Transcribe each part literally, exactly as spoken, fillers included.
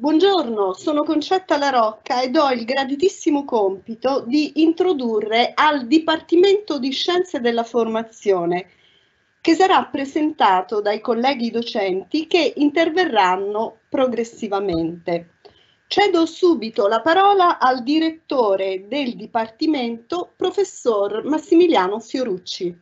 Buongiorno, sono Concetta La Rocca ed ho il graditissimo compito di introdurre al Dipartimento di Scienze della Formazione, che sarà presentato dai colleghi docenti che interverranno progressivamente. Cedo subito la parola al direttore del Dipartimento, professor Massimiliano Fiorucci.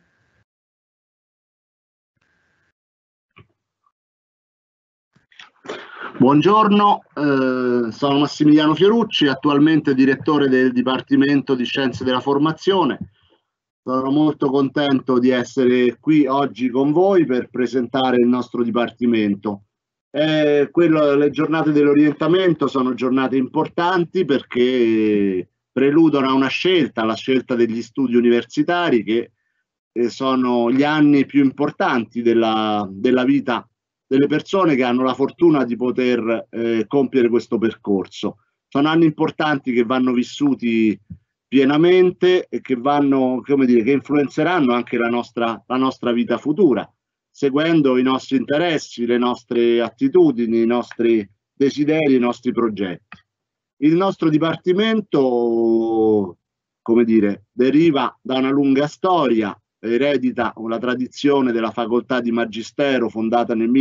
Buongiorno, eh, sono Massimiliano Fiorucci, attualmente direttore del Dipartimento di Scienze della Formazione. Sono molto contento di essere qui oggi con voi per presentare il nostro Dipartimento. Eh, quello, le giornate dell'orientamento sono giornate importanti perché preludono a una scelta, la scelta degli studi universitari, che eh, sono gli anni più importanti della, della vita delle persone che hanno la fortuna di poter eh, compiere questo percorso. Sono anni importanti che vanno vissuti pienamente e che vanno, come dire, che influenzeranno anche la nostra, la nostra vita futura, seguendo i nostri interessi, le nostre attitudini, i nostri desideri, i nostri progetti. Il nostro dipartimento, come dire, deriva da una lunga storia, eredita una tradizione della facoltà di Magistero fondata nel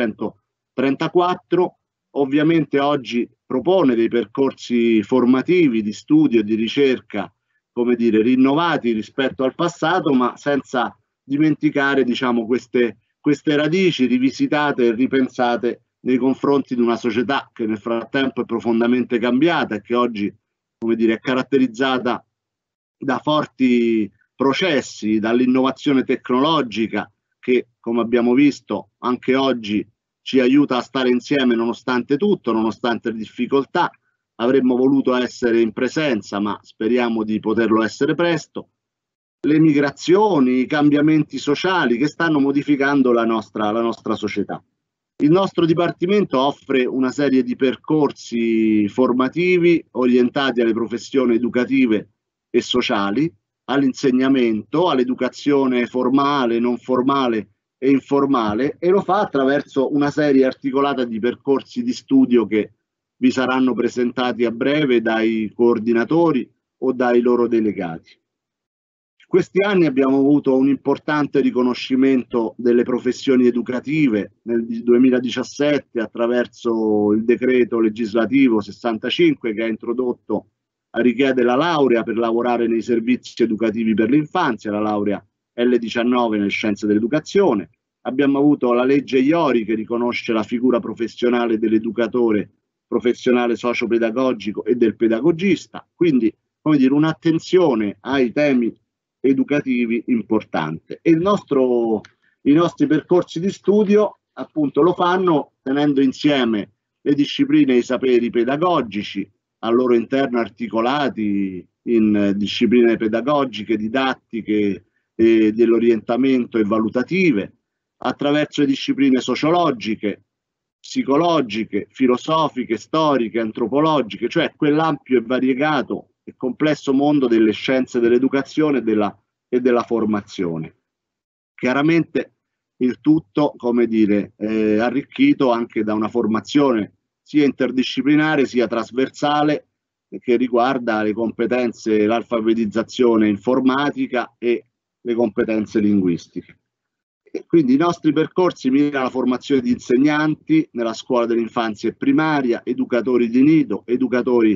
millenovecentotrentaquattro. Ovviamente oggi propone dei percorsi formativi di studio e di ricerca, come dire, rinnovati rispetto al passato, ma senza dimenticare, diciamo, queste, queste radici rivisitate e ripensate nei confronti di una società che nel frattempo è profondamente cambiata e che oggi, come dire, è caratterizzata da forti processi, dall'innovazione tecnologica che, come abbiamo visto, anche oggi ci aiuta a stare insieme nonostante tutto, nonostante le difficoltà. Avremmo voluto essere in presenza, ma speriamo di poterlo essere presto. Le migrazioni, i cambiamenti sociali che stanno modificando la nostra, la nostra società. Il nostro Dipartimento offre una serie di percorsi formativi orientati alle professioni educative e sociali, all'insegnamento, all'educazione formale, non formale e informale, e lo fa attraverso una serie articolata di percorsi di studio che vi saranno presentati a breve dai coordinatori o dai loro delegati. Questi anni abbiamo avuto un importante riconoscimento delle professioni educative nel duemiladiciassette attraverso il decreto legislativo sessantacinque che ha introdotto a richiede la laurea per lavorare nei servizi educativi per l'infanzia, la laurea L diciannove nelle scienze dell'educazione. Abbiamo avuto la legge Iori che riconosce la figura professionale dell'educatore professionale socio-pedagogico e del pedagogista, quindi, come dire, un'attenzione ai temi educativi importante. E il nostro, i nostri percorsi di studio appunto lo fanno tenendo insieme le discipline e i saperi pedagogici al loro interno articolati in discipline pedagogiche, didattiche, eh, dell'orientamento e valutative, attraverso le discipline sociologiche, psicologiche, filosofiche, storiche, antropologiche, cioè quell'ampio e variegato e complesso mondo delle scienze dell'educazione e della, e della formazione. Chiaramente il tutto, come dire, eh, arricchito anche da una formazione sia interdisciplinare sia trasversale che riguarda le competenze, l'alfabetizzazione informatica e le competenze linguistiche. E quindi i nostri percorsi mirano alla formazione di insegnanti nella scuola dell'infanzia e primaria, educatori di nido, educatori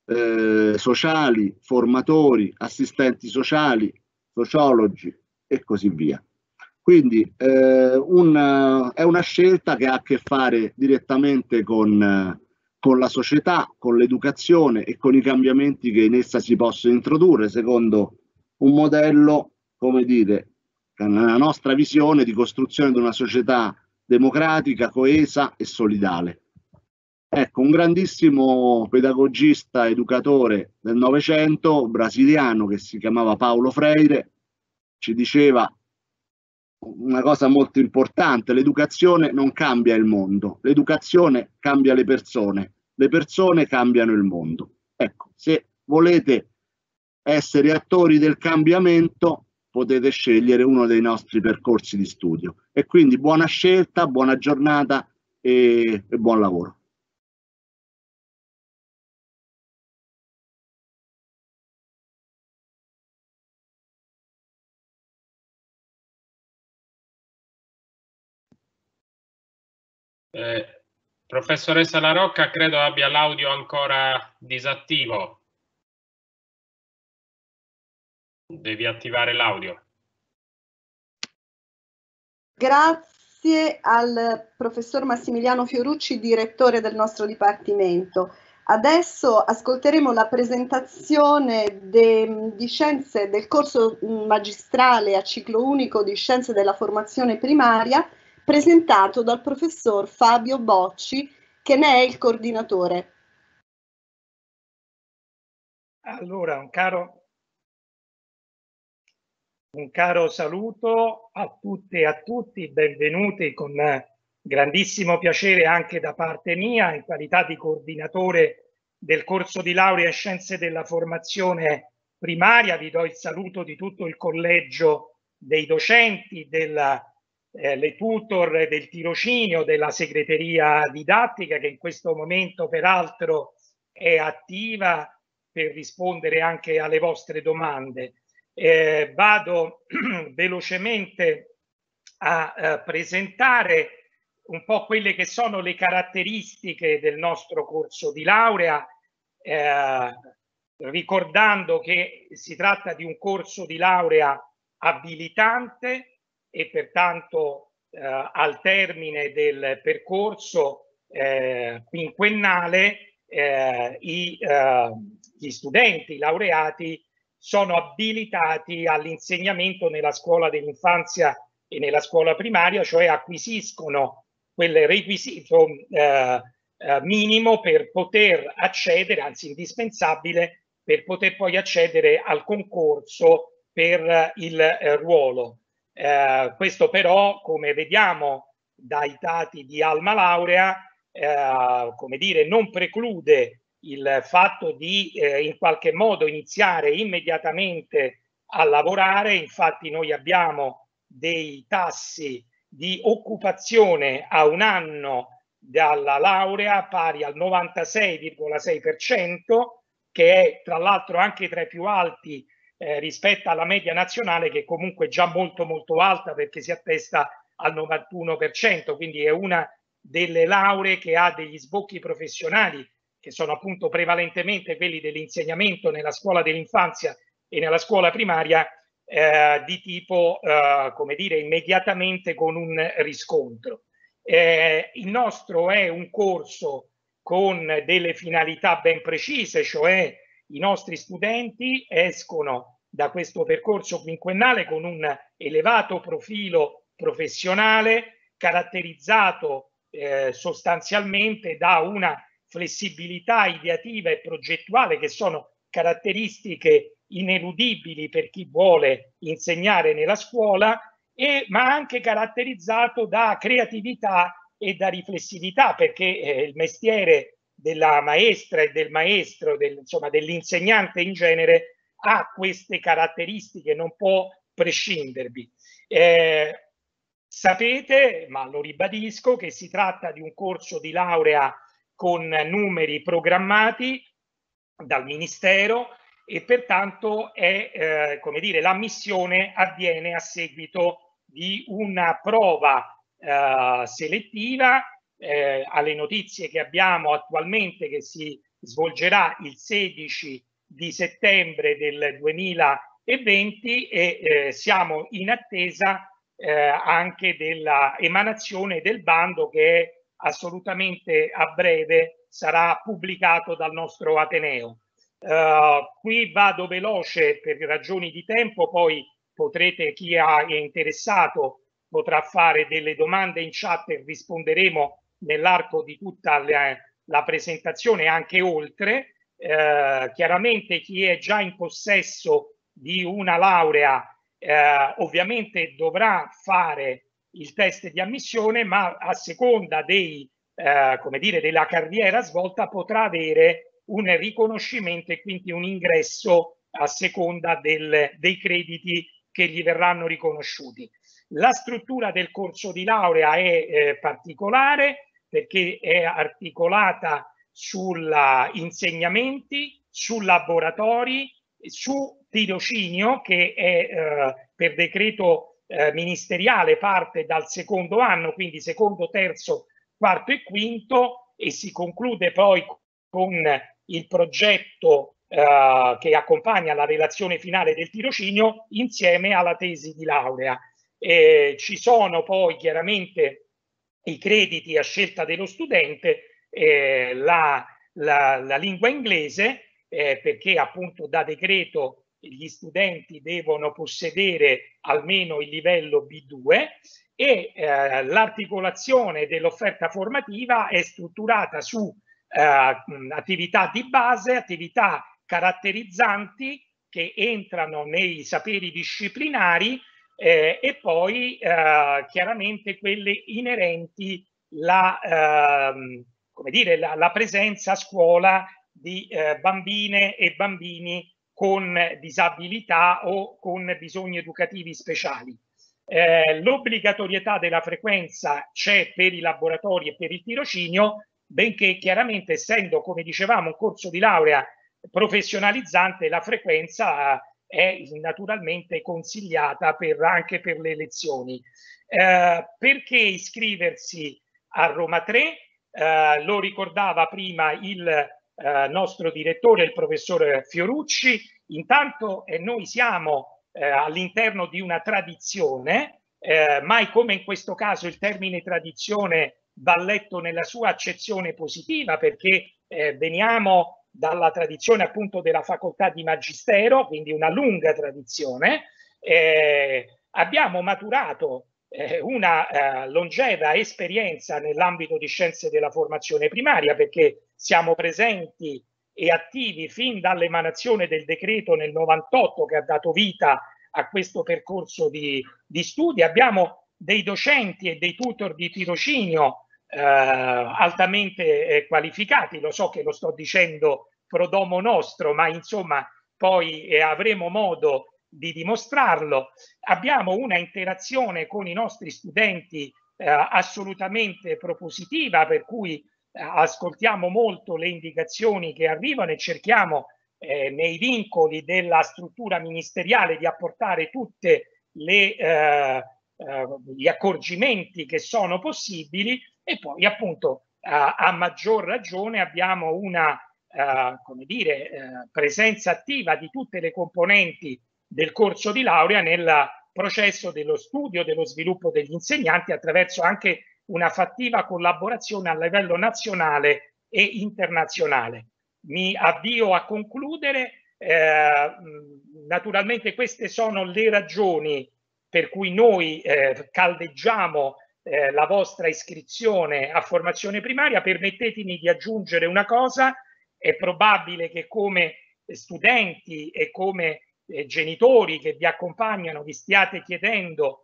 eh, sociali, formatori, assistenti sociali, sociologi e così via. Quindi eh, un, è una scelta che ha a che fare direttamente con, con la società, con l'educazione e con i cambiamenti che in essa si possono introdurre secondo un modello, come dire, nella nostra visione di costruzione di una società democratica, coesa e solidale. Ecco, un grandissimo pedagogista, educatore del Novecento, brasiliano, che si chiamava Paulo Freire, ci diceva una cosa molto importante: l'educazione non cambia il mondo, l'educazione cambia le persone, le persone cambiano il mondo. Ecco, se volete essere attori del cambiamento, potete scegliere uno dei nostri percorsi di studio. E quindi buona scelta, buona giornata e, e buon lavoro. Eh, professoressa La Rocca, credo abbia l'audio ancora disattivo. Devi attivare l'audio. Grazie al professor Massimiliano Fiorucci, direttore del nostro dipartimento. Adesso ascolteremo la presentazione de, di scienze del corso magistrale a ciclo unico di scienze della formazione primaria, presentato dal professor Fabio Bocci, che ne è il coordinatore. Allora, un caro, un caro saluto a tutte e a tutti, benvenuti con grandissimo piacere anche da parte mia in qualità di coordinatore del corso di laurea in scienze della formazione primaria. Vi do il saluto di tutto il collegio dei docenti, della, eh, le tutor, del tirocinio, della segreteria didattica che in questo momento peraltro è attiva per rispondere anche alle vostre domande. Eh, vado velocemente a eh, presentare un po' quelle che sono le caratteristiche del nostro corso di laurea, eh, ricordando che si tratta di un corso di laurea abilitante e pertanto eh, al termine del percorso eh, quinquennale eh, i, eh, gli studenti i laureati sono abilitati all'insegnamento nella scuola dell'infanzia e nella scuola primaria, cioè acquisiscono quel requisito eh, eh, minimo per poter accedere, anzi indispensabile, per poter poi accedere al concorso per il eh, ruolo. Eh, questo però, come vediamo dai dati di Alma Laurea, eh, come dire, non preclude il fatto di eh, in qualche modo iniziare immediatamente a lavorare. Infatti noi abbiamo dei tassi di occupazione a un anno dalla laurea pari al novantasei virgola sei per cento, che è tra l'altro anche tra i più alti eh, rispetto alla media nazionale, che comunque è già molto molto alta perché si attesta al novantuno per cento, quindi è una delle lauree che ha degli sbocchi professionali che sono appunto prevalentemente quelli dell'insegnamento nella scuola dell'infanzia e nella scuola primaria, eh, di tipo, eh, come dire, immediatamente con un riscontro. Eh, il nostro è un corso con delle finalità ben precise, cioè i nostri studenti escono da questo percorso quinquennale con un elevato profilo professionale caratterizzato eh, sostanzialmente da una flessibilità ideativa e progettuale che sono caratteristiche ineludibili per chi vuole insegnare nella scuola, e, ma anche caratterizzato da creatività e da riflessività, perché eh, il mestiere della maestra e del maestro, del, insomma dell'insegnante in genere, ha queste caratteristiche, non può prescindervi. Eh, sapete, ma lo ribadisco, che si tratta di un corso di laurea con numeri programmati dal Ministero e pertanto è, eh, come dire, l'ammissione avviene a seguito di una prova eh, selettiva. Eh, alle notizie che abbiamo attualmente, che si svolgerà il sedici di settembre del duemilaventi, e eh, siamo in attesa eh, anche della emanazione del bando, che è assolutamente a breve sarà pubblicato dal nostro Ateneo. Uh, qui vado veloce per ragioni di tempo, poi potrete, chi è interessato potrà fare delle domande in chat e risponderemo nell'arco di tutta la, la presentazione, anche oltre. Uh, chiaramente chi è già in possesso di una laurea uh, ovviamente dovrà fare il test di ammissione, ma a seconda dei, eh, come dire, della carriera svolta potrà avere un riconoscimento e quindi un ingresso a seconda del, dei crediti che gli verranno riconosciuti. La struttura del corso di laurea è eh, particolare perché è articolata su insegnamenti, su laboratori, su tirocinio, che è eh, per decreto Eh, ministeriale parte dal secondo anno, quindi secondo, terzo, quarto e quinto, e si conclude poi con il progetto eh, che accompagna la relazione finale del tirocinio insieme alla tesi di laurea. Eh, ci sono poi chiaramente i crediti a scelta dello studente, eh, la, la, la lingua inglese, eh, perché appunto da decreto gli studenti devono possedere almeno il livello B due, e eh, l'articolazione dell'offerta formativa è strutturata su eh, attività di base, attività caratterizzanti che entrano nei saperi disciplinari, eh, e poi eh, chiaramente quelle inerenti la, eh, come dire, la, la presenza a scuola di eh, bambine e bambini con disabilità o con bisogni educativi speciali. Eh, l'obbligatorietà della frequenza c'è per i laboratori e per il tirocinio, benché chiaramente, essendo, come dicevamo, un corso di laurea professionalizzante, la frequenza è naturalmente consigliata per, anche per le lezioni. Eh, perché iscriversi a Roma tre? Eh, lo ricordava prima il eh, nostro direttore, il professor Fiorucci. Intanto eh, noi siamo eh, all'interno di una tradizione, eh, mai come in questo caso il termine tradizione va letto nella sua accezione positiva, perché eh, veniamo dalla tradizione appunto della facoltà di magistero, quindi una lunga tradizione. Eh, abbiamo maturato eh, una eh, longeva esperienza nell'ambito di scienze della formazione primaria, perché siamo presenti e attivi fin dall'emanazione del decreto nel novantotto che ha dato vita a questo percorso di, di studi. Abbiamo dei docenti e dei tutor di tirocinio eh, altamente eh, qualificati, lo so che lo sto dicendo pro domo nostro, ma insomma poi eh, avremo modo di dimostrarlo. Abbiamo una interazione con i nostri studenti eh, assolutamente propositiva, per cui eh, ascoltiamo molto le indicazioni che arrivano e cerchiamo eh, nei vincoli della struttura ministeriale di apportare tutte le eh, eh, gli accorgimenti che sono possibili, e poi appunto eh, a maggior ragione abbiamo una eh, come dire, eh, presenza attiva di tutte le componenti del corso di laurea nel processo dello studio, dello sviluppo degli insegnanti, attraverso anche una fattiva collaborazione a livello nazionale e internazionale. Mi avvio a concludere. Eh, naturalmente queste sono le ragioni per cui noi eh, caldeggiamo eh, la vostra iscrizione a formazione primaria. Permettetemi di aggiungere una cosa: è probabile che come studenti e come eh, genitori che vi accompagnano vi stiate chiedendo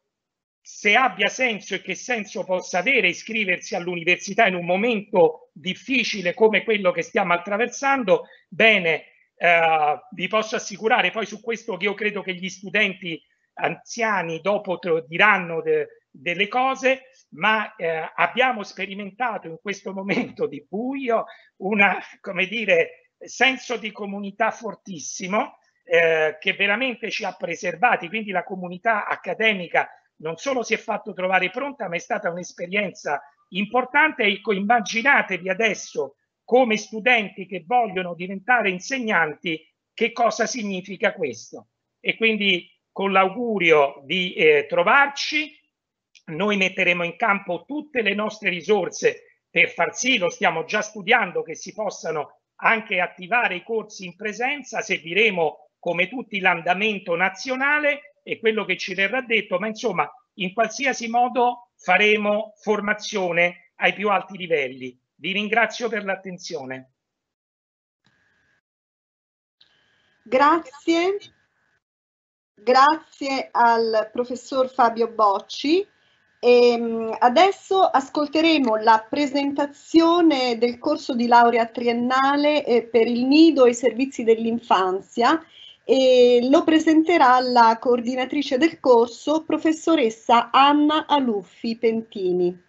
se abbia senso e che senso possa avere iscriversi all'università in un momento difficile come quello che stiamo attraversando. Bene, eh, vi posso assicurare poi su questo che io credo che gli studenti anziani dopo diranno de, delle cose, ma eh, abbiamo sperimentato in questo momento di buio una, come dire, senso di comunità fortissimo eh, che veramente ci ha preservati. Quindi la comunità accademica non solo si è fatto trovare pronta, ma è stata un'esperienza importante. Ecco, immaginatevi adesso come studenti che vogliono diventare insegnanti che cosa significa questo. E quindi con l'augurio di eh, trovarci, noi metteremo in campo tutte le nostre risorse per far sì, lo stiamo già studiando, che si possano anche attivare i corsi in presenza. Seguiremo come tutti l'andamento nazionale e quello che ci verrà detto, ma insomma in qualsiasi modo faremo formazione ai più alti livelli. Vi ringrazio per l'attenzione. Grazie. Grazie al professor Fabio Bocci. E adesso ascolteremo la presentazione del corso di laurea triennale eh, per il nido e i servizi dell'infanzia, e lo presenterà la coordinatrice del corso, professoressa Anna Aluffi Pentini.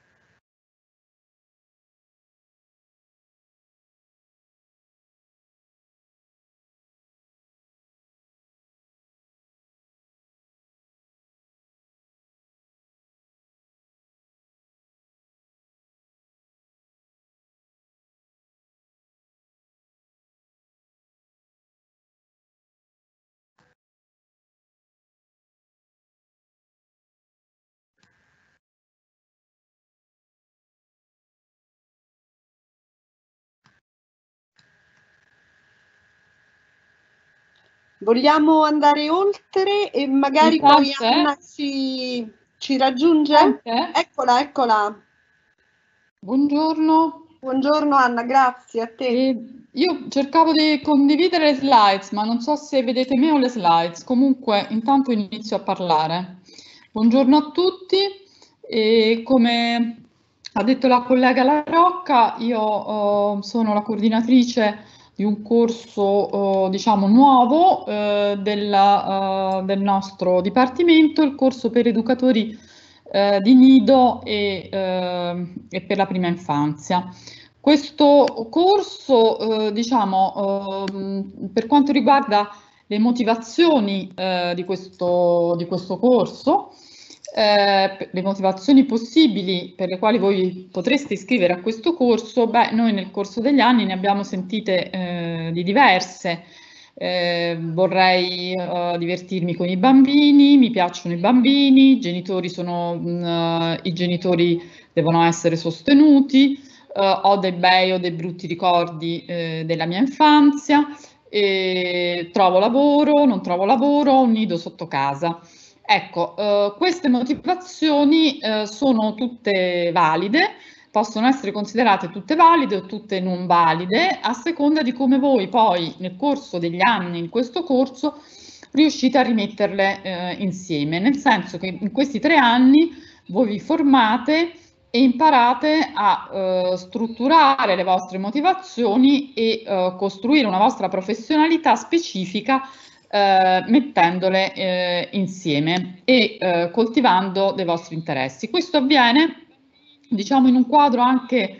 Vogliamo andare oltre e magari poi Anna ci, ci raggiunge? Eccola, eccola. Buongiorno. Buongiorno Anna, grazie a te. Eh, io cercavo di condividere le slides, ma non so se vedete me o le slides. Comunque, intanto inizio a parlare. Buongiorno a tutti. E come ha detto la collega La Rocca, io uh, sono la coordinatrice di un corso uh, diciamo nuovo uh, della, uh, del nostro dipartimento, il corso per educatori uh, di nido e, uh, e per la prima infanzia. Questo corso, uh, diciamo, uh, per quanto riguarda le motivazioni uh, di, questo, di questo corso, Eh, le motivazioni possibili per le quali voi potreste iscrivere a questo corso, beh, noi nel corso degli anni ne abbiamo sentite eh, di diverse. Eh, vorrei uh, divertirmi con i bambini, mi piacciono i bambini, i genitori, sono, uh, i genitori devono essere sostenuti, uh, ho dei bei o dei brutti ricordi eh, della mia infanzia, e trovo lavoro, non trovo lavoro, ho un nido sotto casa. Ecco, eh, queste motivazioni eh, sono tutte valide, possono essere considerate tutte valide o tutte non valide, a seconda di come voi poi nel corso degli anni, in questo corso, riuscite a rimetterle eh, insieme, nel senso che in questi tre anni voi vi formate e imparate a eh, strutturare le vostre motivazioni e eh, costruire una vostra professionalità specifica Eh, mettendole eh, insieme e eh, coltivando dei vostri interessi. Questo avviene, diciamo, in un quadro anche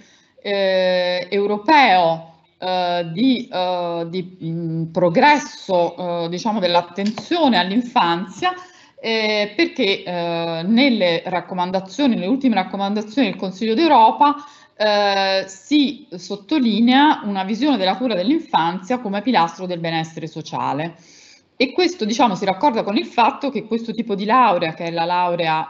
eh, europeo eh, di, eh, di mh, progresso, eh, diciamo, dell'attenzione all'infanzia, eh, perché eh, nelle raccomandazioni, nelle ultime raccomandazioni del Consiglio d'Europa, eh, si sottolinea una visione della cura dell'infanzia come pilastro del benessere sociale. E questo, diciamo, si raccorda con il fatto che questo tipo di laurea, che è la laurea,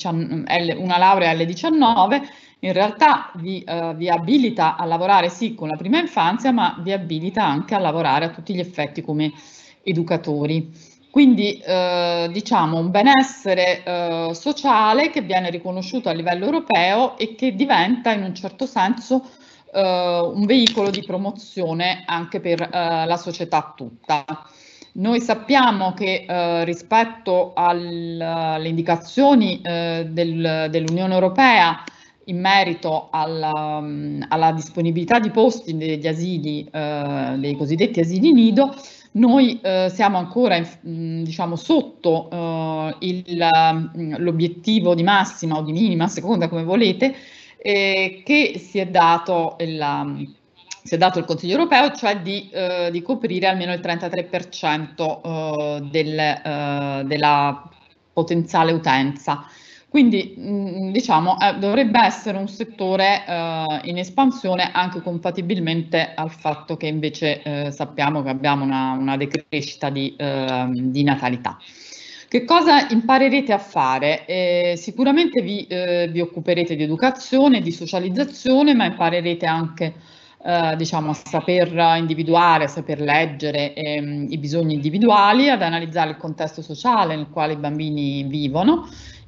eh, una laurea L diciannove, in realtà vi, eh, vi abilita a lavorare sì con la prima infanzia, ma vi abilita anche a lavorare a tutti gli effetti come educatori. Quindi, eh, diciamo, un benessere eh, sociale che viene riconosciuto a livello europeo e che diventa in un certo senso eh, un veicolo di promozione anche per eh, la società tutta. Noi sappiamo che eh, rispetto al, alle indicazioni eh, del, dell'Unione Europea in merito alla, alla disponibilità di posti degli asili, eh, dei cosiddetti asili nido, noi eh, siamo ancora in, diciamo, sotto eh, l'obiettivo di massima o di minima, a seconda come volete, eh, che si è dato il si è dato il Consiglio europeo, cioè di, eh, di coprire almeno il trentatré per cento eh, del, eh, della potenziale utenza. Quindi mh, diciamo eh, dovrebbe essere un settore eh, in espansione anche compatibilmente al fatto che invece eh, sappiamo che abbiamo una, una decrescita di, eh, di natalità. Che cosa imparerete a fare? Eh, sicuramente vi, eh, vi occuperete di educazione, di socializzazione, ma imparerete anche Eh, diciamo, a saper individuare, a saper leggere ehm, i bisogni individuali, ad analizzare il contesto sociale nel quale i bambini vivono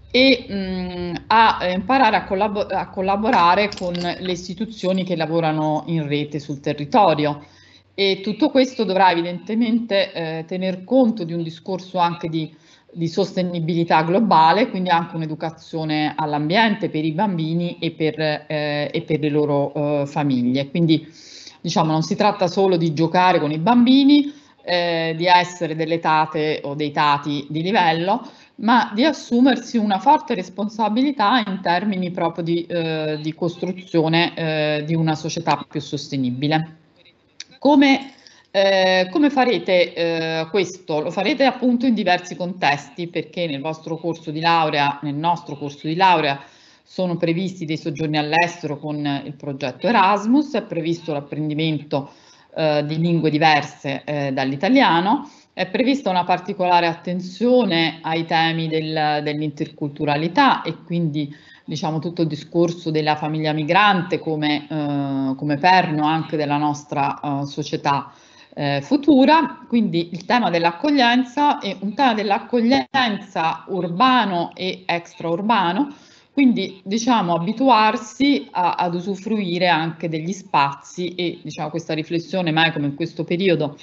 e mh, a imparare a, collab a collaborare con le istituzioni che lavorano in rete sul territorio. E tutto questo dovrà evidentemente eh, tener conto di un discorso anche di di sostenibilità globale, quindi anche un'educazione all'ambiente per i bambini e per, eh, e per le loro eh, famiglie. Quindi diciamo non si tratta solo di giocare con i bambini, eh, di essere delle tate o dei tati di livello, ma di assumersi una forte responsabilità in termini proprio di, eh, di costruzione eh, di una società più sostenibile. Come Eh, come farete eh, questo? Lo farete appunto in diversi contesti, perché nel vostro corso di laurea, nel nostro corso di laurea, sono previsti dei soggiorni all'estero con il progetto Erasmus, è previsto l'apprendimento eh, di lingue diverse eh, dall'italiano, è prevista una particolare attenzione ai temi del, dell'interculturalità e quindi diciamo tutto il discorso della famiglia migrante come, eh, come perno anche della nostra eh, società eh, futura. Quindi il tema dell'accoglienza è un tema dell'accoglienza urbano e extraurbano, quindi diciamo abituarsi a, ad usufruire anche degli spazi, e diciamo questa riflessione mai come in questo periodo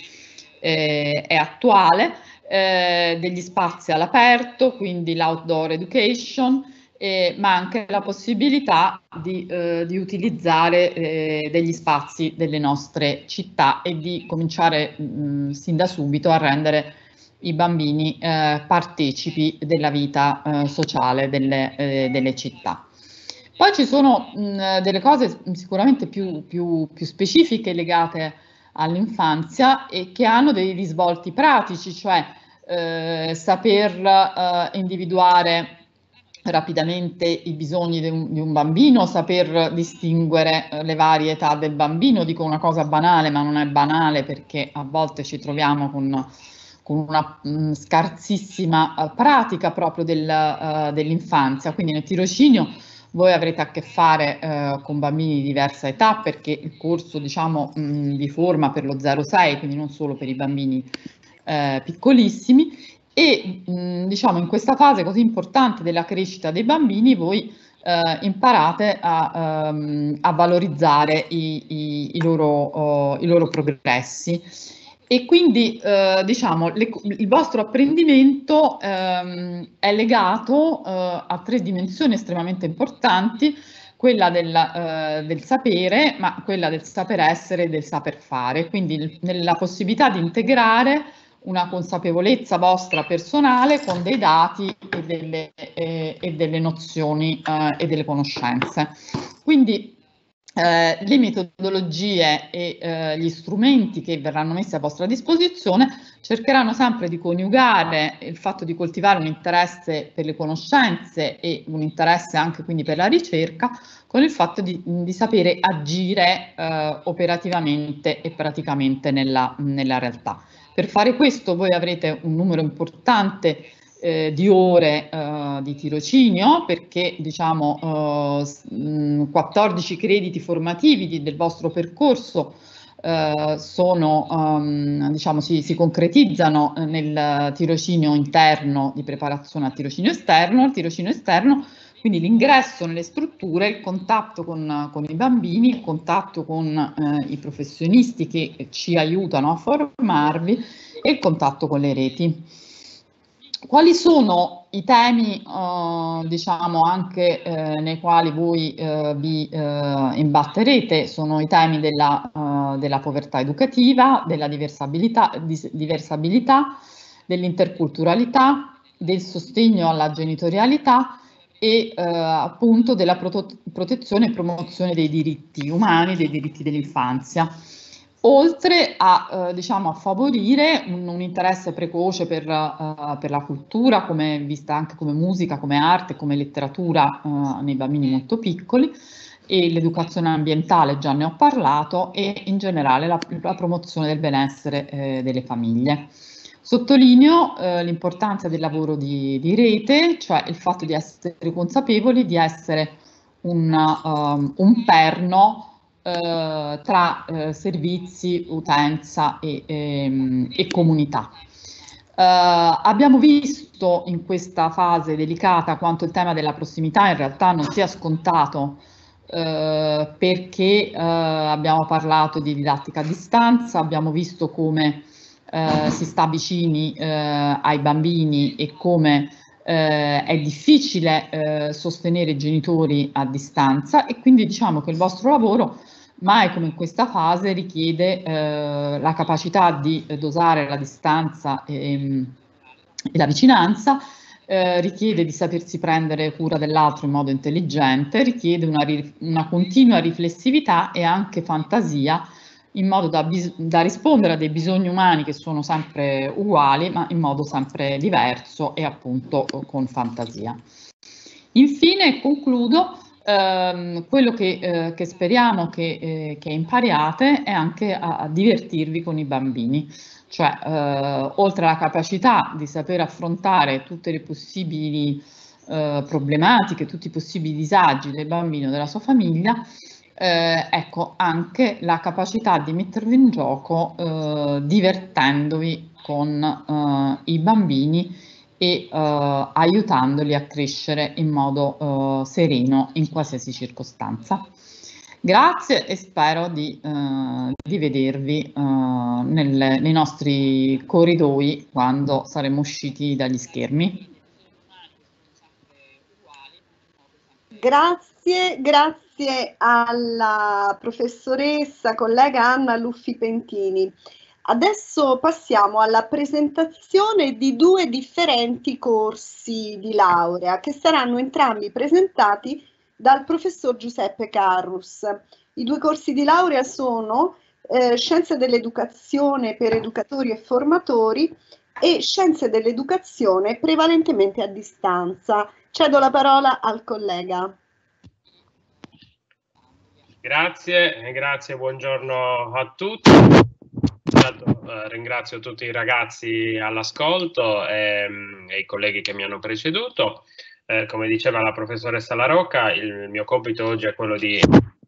eh, è attuale, eh, degli spazi all'aperto, quindi l'outdoor education, eh, ma anche la possibilità di, eh, di utilizzare eh, degli spazi delle nostre città e di cominciare mh, sin da subito a rendere i bambini eh, partecipi della vita eh, sociale delle, eh, delle città. Poi ci sono mh, delle cose sicuramente più, più, più specifiche legate all'infanzia e che hanno dei risvolti pratici, cioè eh, saper eh, individuare rapidamente i bisogni di un, di un bambino, saper distinguere eh, le varie età del bambino. Dico una cosa banale, ma non è banale, perché a volte ci troviamo con con una mh, scarsissima uh, pratica proprio del, uh, dell'infanzia. Quindi nel tirocinio voi avrete a che fare uh, con bambini di diversa età, perché il corso diciamo mh, vi forma per lo zero sei, quindi non solo per i bambini uh, piccolissimi, e mh, diciamo in questa fase così importante della crescita dei bambini voi Uh, imparate a, um, a valorizzare i, i, i, loro, uh, i loro progressi. E quindi eh, diciamo le, il vostro apprendimento ehm, è legato eh, a tre dimensioni estremamente importanti: quella del, eh, del sapere, ma quella del saper essere e del saper fare, quindi il, nella possibilità di integrare una consapevolezza vostra personale con dei dati e delle, eh, e delle nozioni eh, e delle conoscenze. Quindi Eh, le metodologie e eh, gli strumenti che verranno messi a vostra disposizione cercheranno sempre di coniugare il fatto di coltivare un interesse per le conoscenze e un interesse anche quindi per la ricerca con il fatto di, di sapere agire eh, operativamente e praticamente nella, nella realtà. Per fare questo voi avrete un numero importante Eh, di ore eh, di tirocinio, perché diciamo eh, quattordici crediti formativi di, del vostro percorso eh, sono, um, diciamo, si, si concretizzano nel tirocinio interno di preparazione al tirocinio esterno. Il tirocinio esterno, quindi l'ingresso nelle strutture, il contatto con, con i bambini, il contatto con eh, i professionisti che ci aiutano a formarvi e il contatto con le reti. Quali sono i temi, eh, diciamo, anche eh, nei quali voi eh, vi eh, imbatterete? Sono i temi della, uh, della povertà educativa, della diversabilità, diversabilità, dell'interculturalità, del sostegno alla genitorialità e eh, appunto della prote protezione e promozione dei diritti umani, dei diritti dell'infanzia. Oltre a, eh, diciamo, a favorire un, un interesse precoce per, uh, per la cultura, come, vista anche come musica, come arte, come letteratura uh, nei bambini molto piccoli, e l'educazione ambientale, già ne ho parlato, e in generale la, la promozione del benessere eh, delle famiglie. Sottolineo eh, l'importanza del lavoro di, di rete, cioè il fatto di essere consapevoli di essere un, um, un perno Eh, tra eh, servizi, utenza e, e, e comunità. Eh, abbiamo visto in questa fase delicata quanto il tema della prossimità in realtà non sia scontato, eh, perché eh, abbiamo parlato di didattica a distanza, abbiamo visto come eh, si sta vicini eh, ai bambini e come eh, è difficile eh, sostenere i genitori a distanza, e quindi diciamo che il vostro lavoro mai come in questa fase richiede eh, la capacità di dosare la distanza e, e la vicinanza, eh, richiede di sapersi prendere cura dell'altro in modo intelligente, richiede una, una continua riflessività e anche fantasia, in modo da, da rispondere a dei bisogni umani che sono sempre uguali, ma in modo sempre diverso e appunto con fantasia. Infine concludo. Um, quello che, eh, che speriamo che, eh, che impariate è anche a, a divertirvi con i bambini, cioè eh, oltre alla capacità di saper affrontare tutte le possibili eh, problematiche, tutti i possibili disagi del bambino e della sua famiglia, eh, ecco, anche la capacità di mettervi in gioco eh, divertendovi con eh, i bambini e eh, aiutandoli a crescere in modo eh, sereno in qualsiasi circostanza. Grazie e spero di, eh, di vedervi eh, nelle, nei nostri corridoi quando saremo usciti dagli schermi. Grazie, grazie alla professoressa, collega Anna Luffi Pentini. Adesso passiamo alla presentazione di due differenti corsi di laurea che saranno entrambi presentati dal professor Giuseppe Carrus. I due corsi di laurea sono eh, Scienze dell'Educazione per educatori e formatori e Scienze dell'Educazione prevalentemente a distanza. Cedo la parola al collega. Grazie, grazie, buongiorno a tutti. Eh, ringrazio tutti i ragazzi all'ascolto e, e i colleghi che mi hanno preceduto. Eh, come diceva la professoressa La Rocca, il mio compito oggi è quello di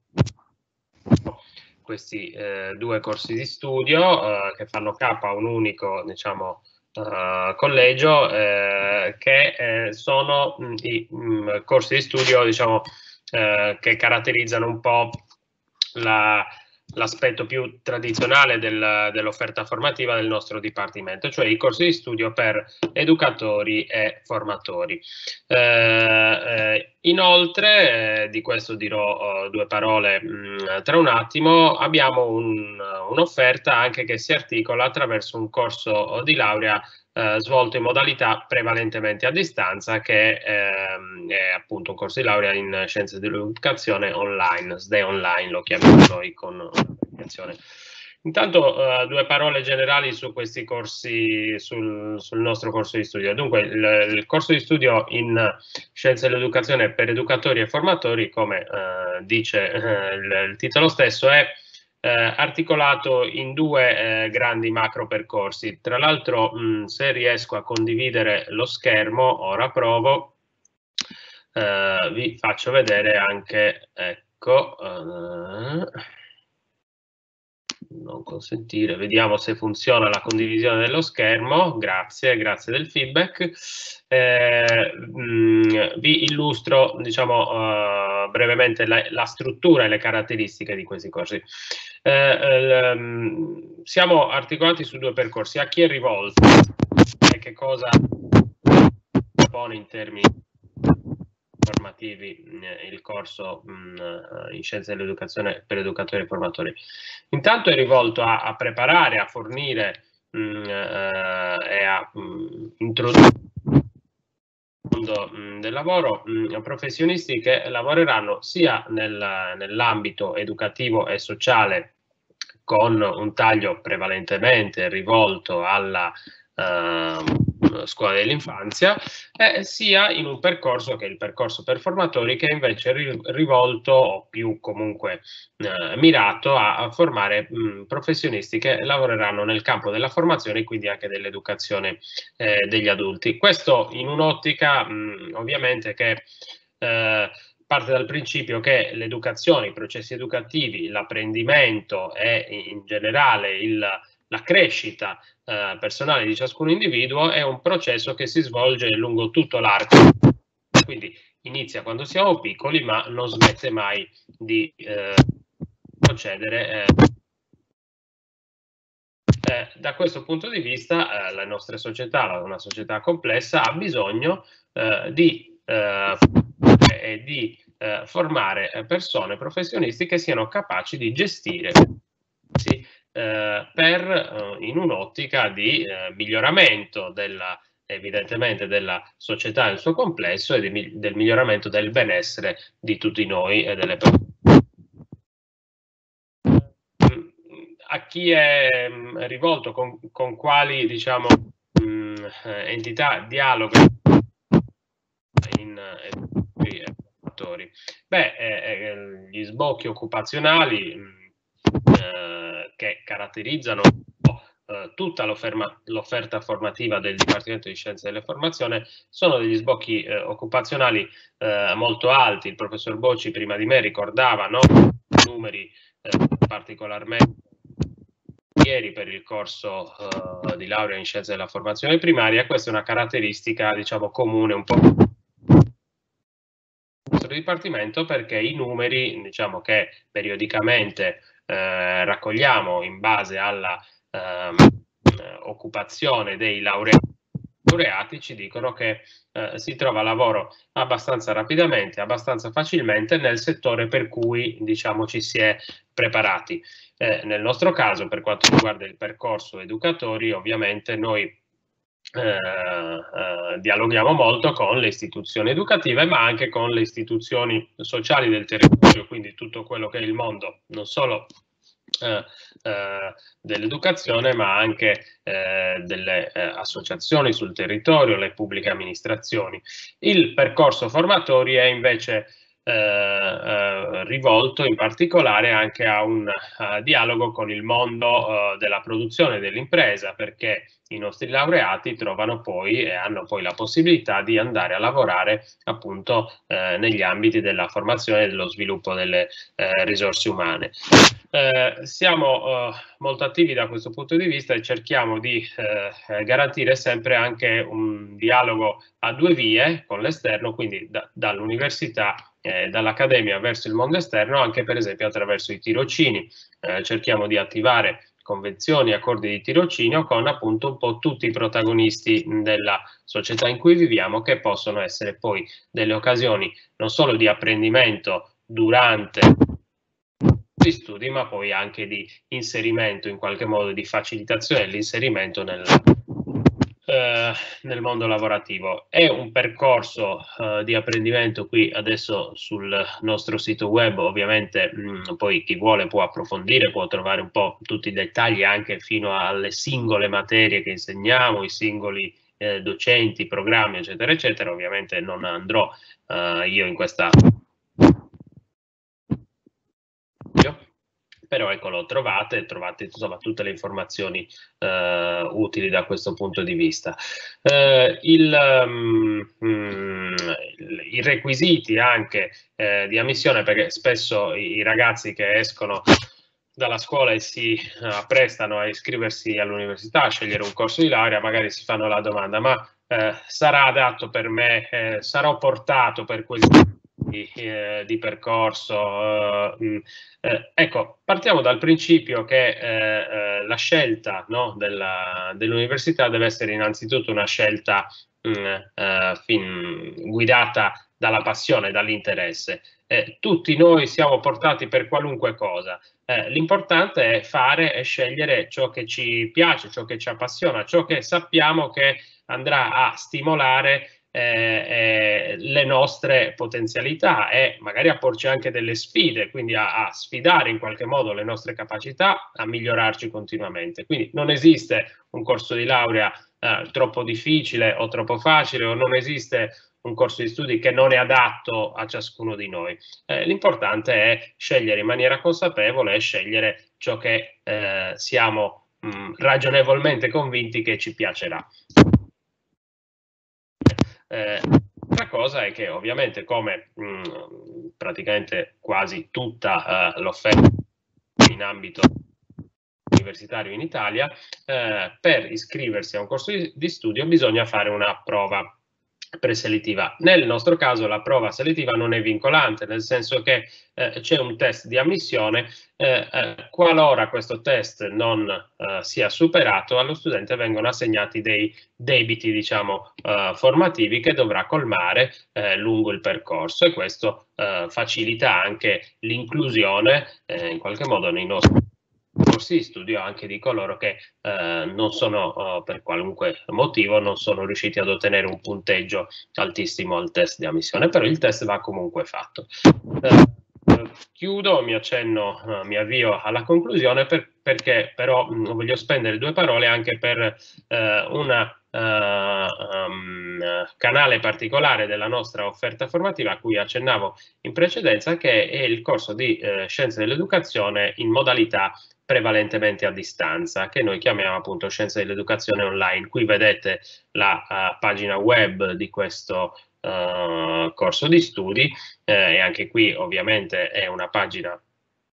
questi eh, due corsi di studio eh, che fanno capo a un unico, diciamo, Uh, collegio eh, che eh, sono mh, i mh, corsi di studio, diciamo, eh, che caratterizzano un po' la, l'aspetto più tradizionale del, dell'offerta formativa del nostro dipartimento, cioè i corsi di studio per educatori e formatori. Eh, eh, inoltre, eh, di questo dirò uh, due parole mh, tra un attimo, abbiamo un, un'offerta anche che si articola attraverso un corso di laurea eh, svolto in modalità prevalentemente a distanza, che ehm, è appunto un corso di laurea in Scienze dell'Educazione online, S D E online lo chiamiamo noi con l'abbreviazione. Intanto uh, due parole generali su questi corsi, sul, sul nostro corso di studio. Dunque il, il corso di studio in Scienze dell'Educazione per educatori e formatori, come uh, dice uh, il, il titolo stesso, è uh, articolato in due uh, grandi macro percorsi. Tra l'altro, se riesco a condividere lo schermo, ora provo, uh, vi faccio vedere anche, ecco, uh, non consentire, vediamo se funziona la condivisione dello schermo. Grazie, grazie del feedback. Eh, mh, vi illustro, diciamo, uh, brevemente la, la struttura e le caratteristiche di questi corsi. Eh, um, siamo articolati su due percorsi. A chi è rivolto e che cosa propone in termini formativi il corso mh, in Scienze dell'Educazione per educatori e formatori. Intanto è rivolto a, a preparare, a fornire mh, uh, e a mh, introdurre nel mondo mh, del lavoro mh, professionisti che lavoreranno sia nel, nell'ambito educativo e sociale, con un taglio prevalentemente rivolto alla uh, scuola dell'infanzia, eh, sia in un percorso che è il percorso per formatori, che è invece ri rivolto o più comunque eh, mirato a, a formare mh, professionisti che lavoreranno nel campo della formazione e quindi anche dell'educazione eh, degli adulti. Questo in un'ottica ovviamente che eh, parte dal principio che l'educazione, i processi educativi, l'apprendimento e in generale il, la crescita eh, personale di ciascun individuo è un processo che si svolge lungo tutto l'arco, quindi inizia quando siamo piccoli ma non smette mai di eh, procedere. Eh. Eh, da questo punto di vista eh, la nostra società, una società complessa, ha bisogno eh, di, eh, di eh, formare persone, professionisti che siano capaci di gestire sì, eh, per eh, in un'ottica di eh, miglioramento della, evidentemente della società nel suo complesso e di, del miglioramento del benessere di tutti noi e delle persone. A chi è mh, rivolto, con, con quali, diciamo, mh, entità dialoga in eh, formatori? Beh, eh, eh, gli sbocchi occupazionali mh, eh, che caratterizzano eh, tutta l'offerta formativa del Dipartimento di Scienze delle Formazione sono degli sbocchi eh, occupazionali eh, molto alti. Il professor Bocci prima di me ricordava, no? numeri eh, particolarmente ieri per il corso uh, di laurea in scienze della formazione primaria. Questa è una caratteristica, diciamo, comune un po' al nostro dipartimento, perché i numeri, diciamo, che periodicamente eh, raccogliamo in base alla eh, occupazione dei laureati laureati ci dicono che eh, si trova lavoro abbastanza rapidamente, abbastanza facilmente nel settore per cui, diciamo, ci si è preparati. Eh, nel nostro caso, per quanto riguarda il percorso educatori, ovviamente noi eh, eh, dialoghiamo molto con le istituzioni educative, ma anche con le istituzioni sociali del territorio, quindi tutto quello che è il mondo, non solo Eh, eh, dell'educazione, ma anche eh, delle eh, associazioni sul territorio, le pubbliche amministrazioni. Il percorso formatori è invece eh, eh, rivolto in particolare anche a un uh, dialogo con il mondo uh, della produzione dell'impresa, perché i nostri laureati trovano poi e hanno poi la possibilità di andare a lavorare appunto eh, negli ambiti della formazione e dello sviluppo delle eh, risorse umane. Eh, siamo eh, molto attivi da questo punto di vista e cerchiamo di eh, garantire sempre anche un dialogo a due vie con l'esterno, quindi da, dall'università e dall'accademia verso il mondo esterno, anche per esempio attraverso i tirocini. Eh, cerchiamo di attivare convenzioni, accordi di tirocinio con appunto un po' tutti i protagonisti della società in cui viviamo, che possono essere poi delle occasioni non solo di apprendimento durante gli studi, ma poi anche di inserimento, in qualche modo di facilitazione dell'inserimento nel, eh, nel mondo lavorativo. È un percorso eh, di apprendimento qui adesso sul nostro sito web, ovviamente mh, poi chi vuole può approfondire, può trovare un po' tutti i dettagli anche fino alle singole materie che insegniamo, i singoli eh, docenti, programmi, eccetera, eccetera. Ovviamente non andrò eh, io in questa... Però ecco, lo trovate, trovate insomma tutte le informazioni eh, utili da questo punto di vista. Eh, il, um, I requisiti anche eh, di ammissione, perché spesso i, i ragazzi che escono dalla scuola e si apprestano a iscriversi all'università, a scegliere un corso di laurea, magari si fanno la domanda: ma eh, sarà adatto per me, eh, sarò portato per quel Di, eh, di percorso? Eh, eh, ecco, partiamo dal principio che eh, eh, la scelta, no, della, dell'università deve essere innanzitutto una scelta mh, eh, fin, guidata dalla passione, dall'interesse. Eh, tutti noi siamo portati per qualunque cosa. Eh, l'importante è fare e scegliere ciò che ci piace, ciò che ci appassiona, ciò che sappiamo che andrà a stimolare Eh, eh, le nostre potenzialità e magari a porci anche delle sfide, quindi a, a sfidare in qualche modo le nostre capacità, a migliorarci continuamente. Quindi non esiste un corso di laurea eh, troppo difficile o troppo facile, o non esiste un corso di studi che non è adatto a ciascuno di noi. Eh, l'importante è scegliere in maniera consapevole e scegliere ciò che eh, siamo mh, ragionevolmente convinti che ci piacerà. Eh, L'altra cosa è che ovviamente, come mh, praticamente quasi tutta uh, l'offerta in ambito universitario in Italia, eh, per iscriversi a un corso di, di studio bisogna fare una prova preselettiva. Nel nostro caso la prova selettiva non è vincolante, nel senso che eh, c'è un test di ammissione, eh, eh, qualora questo test non eh, sia superato, allo studente vengono assegnati dei debiti, diciamo, eh, formativi che dovrà colmare eh, lungo il percorso, e questo eh, facilita anche l'inclusione eh, in qualche modo nei nostri corsi di studio anche di coloro che eh, non sono, eh, per qualunque motivo, non sono riusciti ad ottenere un punteggio altissimo al test di ammissione, però il test va comunque fatto. Eh, chiudo, mi accenno, eh, mi avvio alla conclusione, per, perché però mh, voglio spendere due parole anche per eh, una Uh, um, canale particolare della nostra offerta formativa a cui accennavo in precedenza, che è il corso di uh, Scienze dell'Educazione in modalità prevalentemente a distanza, che noi chiamiamo appunto Scienze dell'Educazione Online. Qui vedete la uh, pagina web di questo uh, corso di studi, eh, e anche qui ovviamente è una pagina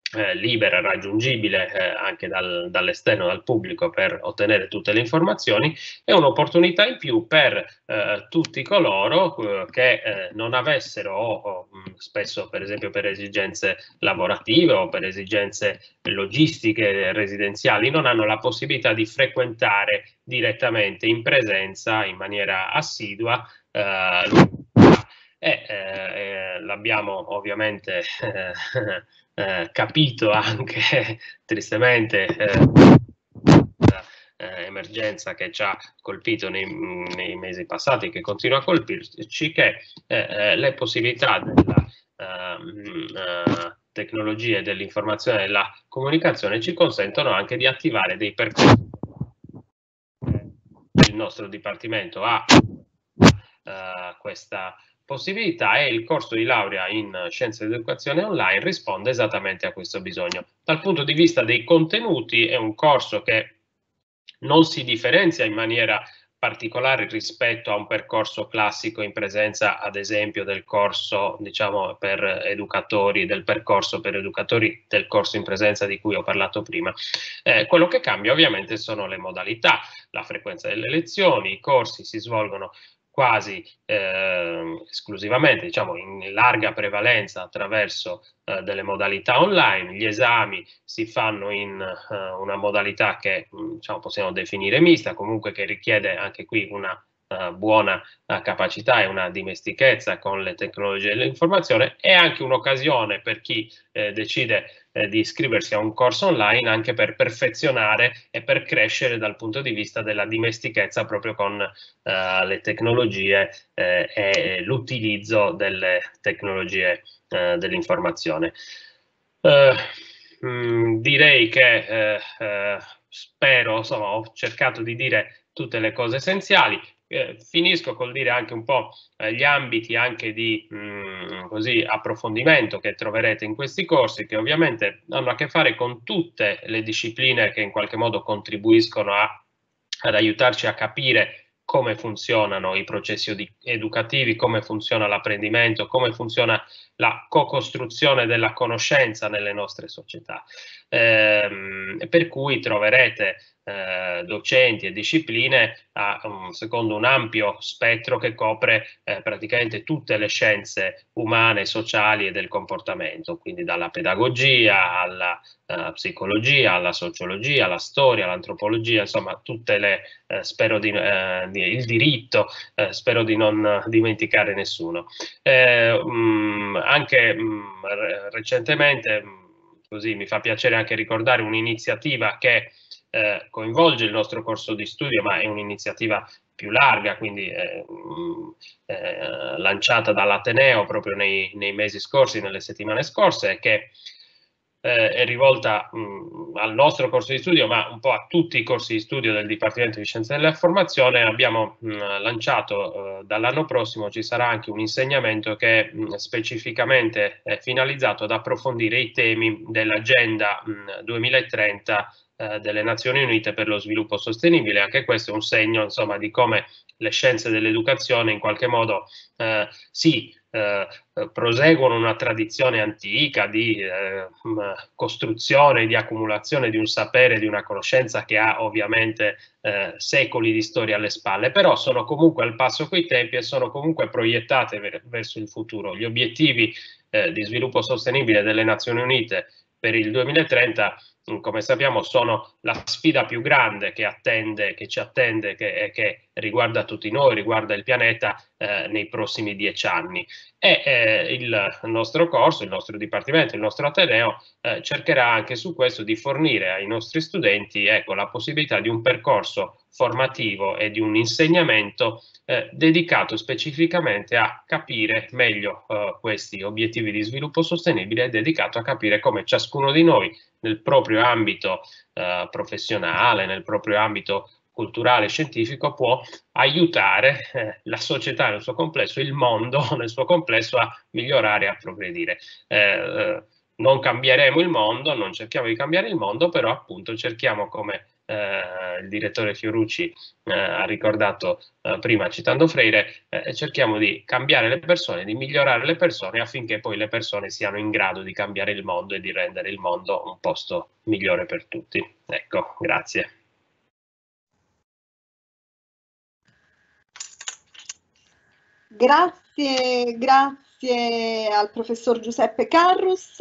Eh, libera, raggiungibile eh, anche dal, dall'esterno, dal pubblico, per ottenere tutte le informazioni, è un'opportunità in più per eh, tutti coloro eh, che eh, non avessero, o, o, spesso per esempio per esigenze lavorative o per esigenze logistiche residenziali, non hanno la possibilità di frequentare direttamente in presenza, in maniera assidua, eh, e eh, l'abbiamo ovviamente eh, eh, capito anche tristemente eh, eh, emergenza che ci ha colpito nei, nei mesi passati, che continua a colpirci, che eh, eh, le possibilità della uh, uh, tecnologia e dell'informazione e della comunicazione ci consentono anche di attivare dei percorsi. Il nostro dipartimento ha uh, questa possibilità, e il corso di laurea in Scienze dell'Educazione Online risponde esattamente a questo bisogno. Dal punto di vista dei contenuti è un corso che non si differenzia in maniera particolare rispetto a un percorso classico in presenza, ad esempio del corso, diciamo, per educatori, del percorso per educatori del corso in presenza di cui ho parlato prima. Eh, quello che cambia ovviamente sono le modalità, la frequenza delle lezioni. I corsi si svolgono quasi eh, esclusivamente, diciamo in larga prevalenza, attraverso eh, delle modalità online. Gli esami si fanno in uh, una modalità che diciamo, possiamo definire mista, comunque che richiede anche qui una uh, buona uh, capacità e una dimestichezza con le tecnologie dell'informazione. È anche un'occasione per chi eh, decide eh, di iscriversi a un corso online, anche per perfezionare e per crescere dal punto di vista della dimestichezza proprio con uh, le tecnologie eh, e l'utilizzo delle tecnologie uh, dell'informazione. Uh, mh, direi che eh, eh, spero, insomma, ho cercato di dire tutte le cose essenziali. Eh, finisco col dire anche un po' eh, gli ambiti anche di mh, così, approfondimento che troverete in questi corsi, che ovviamente hanno a che fare con tutte le discipline che in qualche modo contribuiscono a, ad aiutarci a capire come funzionano i processi educativi, come funziona l'apprendimento, come funziona la co-costruzione della conoscenza nelle nostre società. Eh, per cui troverete eh, docenti e discipline a, um, secondo un ampio spettro che copre eh, praticamente tutte le scienze umane, sociali e del comportamento, quindi dalla pedagogia alla uh, psicologia, alla sociologia, alla storia, all'antropologia, insomma tutte le, eh, spero di, eh, di, il diritto, eh, spero di non dimenticare nessuno. Eh, um, anche um, recentemente, così mi fa piacere anche ricordare un'iniziativa che eh, coinvolge il nostro corso di studio, ma è un'iniziativa più larga, quindi eh, eh, lanciata dall'Ateneo proprio nei, nei mesi scorsi, nelle settimane scorse, che eh, è rivolta mh, al nostro corso di studio, ma un po' a tutti i corsi di studio del Dipartimento di Scienze della Formazione. Abbiamo mh, lanciato eh, dall'anno prossimo, ci sarà anche un insegnamento che è mh, specificamente eh, finalizzato ad approfondire i temi dell'Agenda duemilatrenta eh, delle Nazioni Unite per lo sviluppo sostenibile. Anche questo è un segno, insomma, di come le scienze dell'educazione in qualche modo eh, si Eh, proseguono una tradizione antica di eh, costruzione, di accumulazione di un sapere, di una conoscenza che ha ovviamente eh, secoli di storia alle spalle, però sono comunque al passo coi tempi e sono comunque proiettate ver verso il futuro. Gli obiettivi eh, di sviluppo sostenibile delle Nazioni Unite per il duemilatrenta, come sappiamo, sono la sfida più grande che attende, che ci attende, che, che riguarda tutti noi, riguarda il pianeta eh, nei prossimi dieci anni. E eh, il nostro corso, il nostro dipartimento, il nostro Ateneo eh, cercherà anche su questo di fornire ai nostri studenti, ecco, la possibilità di un percorso formativo e di un insegnamento eh, dedicato specificamente a capire meglio eh, questi obiettivi di sviluppo sostenibile, e dedicato a capire come ciascuno di noi nel proprio ambito eh, professionale, nel proprio ambito culturale e scientifico può aiutare eh, la società nel suo complesso, il mondo nel suo complesso a migliorare e a progredire. Eh, non cambieremo il mondo, non cerchiamo di cambiare il mondo, però appunto cerchiamo, come eh, il direttore Fiorucci eh, ha ricordato eh, prima citando Freire, eh, cerchiamo di cambiare le persone, di migliorare le persone affinché poi le persone siano in grado di cambiare il mondo e di rendere il mondo un posto migliore per tutti. Ecco, grazie. Grazie, grazie al professor Giuseppe Carrus.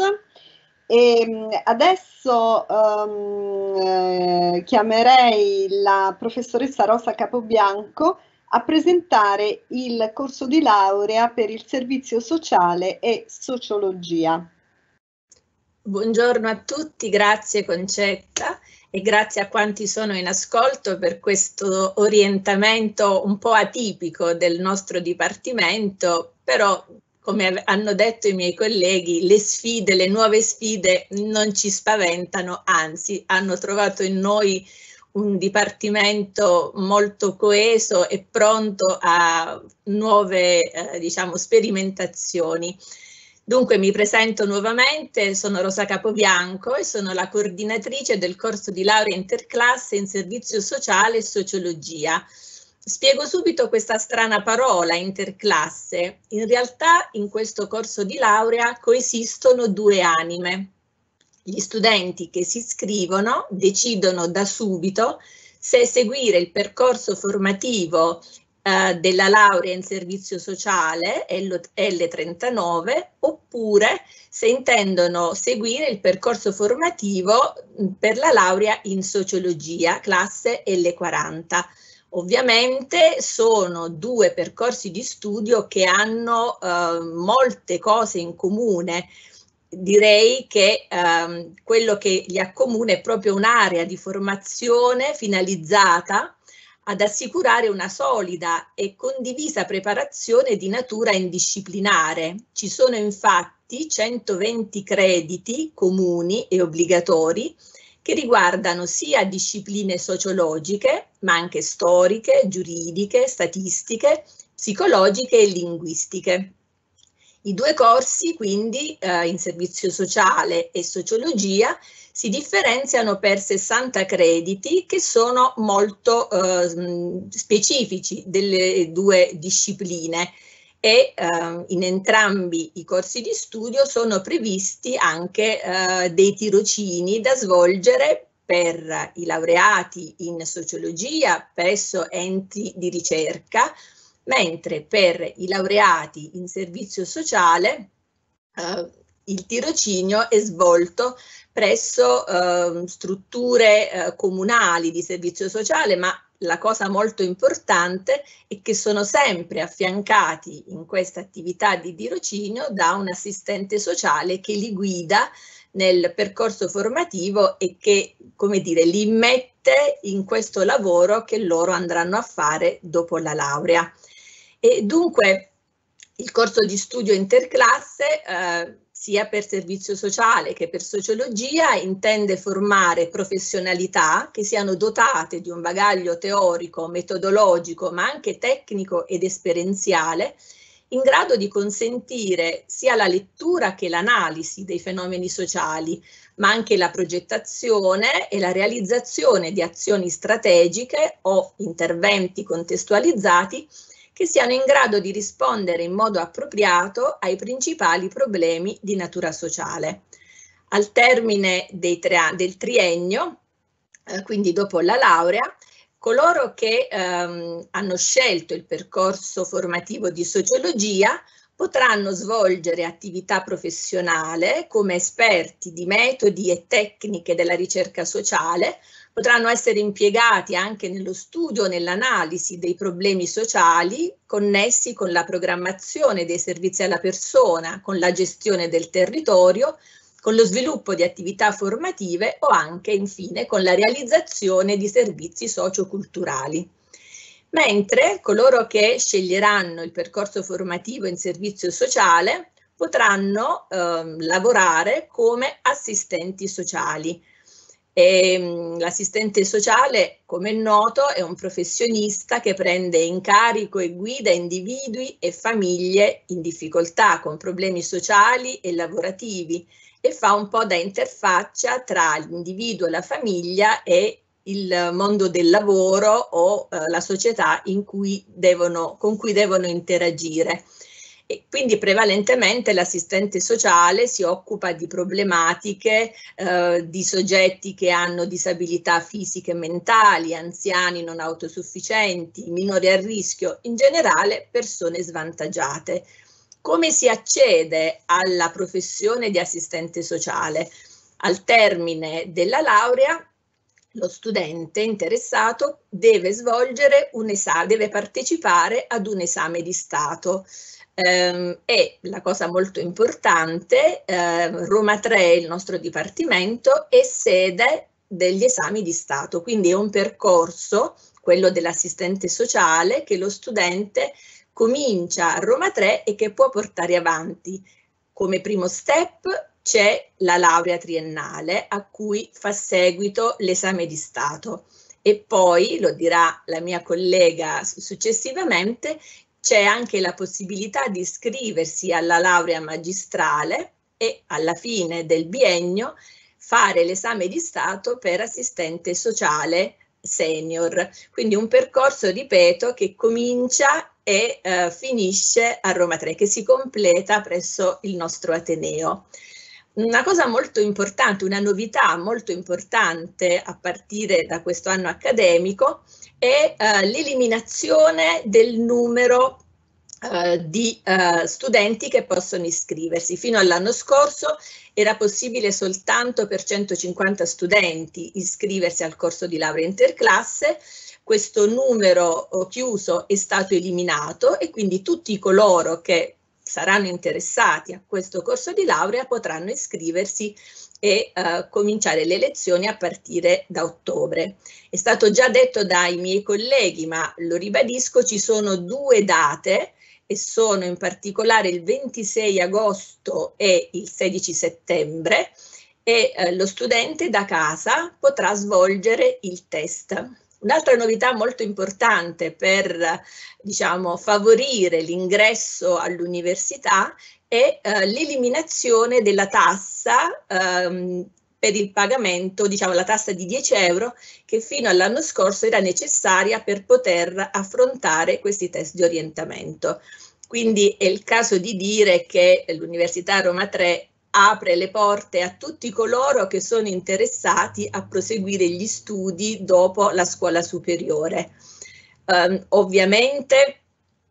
E adesso um, eh, chiamerei la professoressa Rosa Capobianco a presentare il corso di laurea per il servizio sociale e sociologia. Buongiorno a tutti, grazie Concetta e grazie a quanti sono in ascolto per questo orientamento un po' atipico del nostro dipartimento, però come hanno detto i miei colleghi, le sfide, le nuove sfide non ci spaventano, anzi hanno trovato in noi un dipartimento molto coeso e pronto a nuove eh, diciamo, sperimentazioni. Dunque mi presento nuovamente, sono Rosa Capobianco e sono la coordinatrice del corso di laurea interclasse in servizio sociale e sociologia. Spiego subito questa strana parola, interclasse. In realtà in questo corso di laurea coesistono due anime. Gli studenti che si iscrivono decidono da subito se seguire il percorso formativo eh, della laurea in servizio sociale L trentanove oppure se intendono seguire il percorso formativo per la laurea in sociologia classe L quaranta. Ovviamente sono due percorsi di studio che hanno eh, molte cose in comune. Direi che ehm, quello che li accomuna è proprio un'area di formazione finalizzata ad assicurare una solida e condivisa preparazione di natura indisciplinare. Ci sono infatti centoventi crediti comuni e obbligatori che riguardano sia discipline sociologiche, ma anche storiche, giuridiche, statistiche, psicologiche e linguistiche. I due corsi, quindi, eh, in servizio sociale e sociologia, si differenziano per sessanta crediti che sono molto eh, specifici delle due discipline e eh, in entrambi i corsi di studio sono previsti anche eh, dei tirocini da svolgere per i laureati in sociologia presso enti di ricerca, mentre per i laureati in servizio sociale eh, il tirocinio è svolto presso eh, strutture eh, comunali di servizio sociale, ma la cosa molto importante è che sono sempre affiancati in questa attività di tirocinio da un assistente sociale che li guida nel percorso formativo e che, come dire, li mette in questo lavoro che loro andranno a fare dopo la laurea. E dunque il corso di studio interclasse eh, sia per servizio sociale che per sociologia intende formare professionalità che siano dotate di un bagaglio teorico, metodologico, ma anche tecnico ed esperienziale, in grado di consentire sia la lettura che l'analisi dei fenomeni sociali, ma anche la progettazione e la realizzazione di azioni strategiche o interventi contestualizzati che siano in grado di rispondere in modo appropriato ai principali problemi di natura sociale. Al termine dei tre, del triennio, eh, quindi dopo la laurea, coloro che ehm, hanno scelto il percorso formativo di sociologia potranno svolgere attività professionale come esperti di metodi e tecniche della ricerca sociale, potranno essere impiegati anche nello studio e nell'analisi dei problemi sociali connessi con la programmazione dei servizi alla persona, con la gestione del territorio, con lo sviluppo di attività formative o anche, infine, con la realizzazione di servizi socioculturali. Mentre coloro che sceglieranno il percorso formativo in servizio sociale potranno eh, lavorare come assistenti sociali. L'assistente sociale, come è noto, è un professionista che prende in carico e guida individui e famiglie in difficoltà con problemi sociali e lavorativi e fa un po' da interfaccia tra l'individuo, la famiglia e il mondo del lavoro o eh, la società in cui devono, con cui devono interagire. E quindi prevalentemente l'assistente sociale si occupa di problematiche eh, di soggetti che hanno disabilità fisiche e mentali, anziani non autosufficienti, minori a rischio, in generale persone svantaggiate. Come si accede alla professione di assistente sociale? Al termine della laurea, lo studente interessato deve svolgere un esame, deve partecipare ad un esame di Stato. Eh, e la cosa molto importante, eh, Roma tre, il nostro dipartimento, è sede degli esami di Stato, quindi è un percorso, quello dell'assistente sociale, che lo studente comincia a Roma tre e che può portare avanti. Come primo step c'è la laurea triennale a cui fa seguito l'esame di Stato e poi, lo dirà la mia collega successivamente, c'è anche la possibilità di iscriversi alla laurea magistrale e alla fine del biennio fare l'esame di Stato per assistente sociale senior. Quindi un percorso, ripeto, che comincia e eh, finisce a Roma tre, che si completa presso il nostro Ateneo. Una cosa molto importante, una novità molto importante a partire da questo anno accademico è eh, l'eliminazione del numero eh, di eh, studenti che possono iscriversi. Fino all'anno scorso era possibile soltanto per centocinquanta studenti iscriversi al corso di laurea interclasse. Questo numero chiuso è stato eliminato e quindi tutti coloro che saranno interessati a questo corso di laurea potranno iscriversi e uh, cominciare le lezioni a partire da ottobre. È stato già detto dai miei colleghi, ma lo ribadisco, ci sono due date e sono in particolare il ventisei agosto e il sedici settembre e uh, lo studente da casa potrà svolgere il test. Un'altra novità molto importante per, diciamo, favorire l'ingresso all'università è eh, l'eliminazione della tassa ehm, per il pagamento, diciamo la tassa di dieci euro che fino all'anno scorso era necessaria per poter affrontare questi test di orientamento. Quindi è il caso di dire che l'Università Roma tre apre le porte a tutti coloro che sono interessati a proseguire gli studi dopo la scuola superiore. Um, ovviamente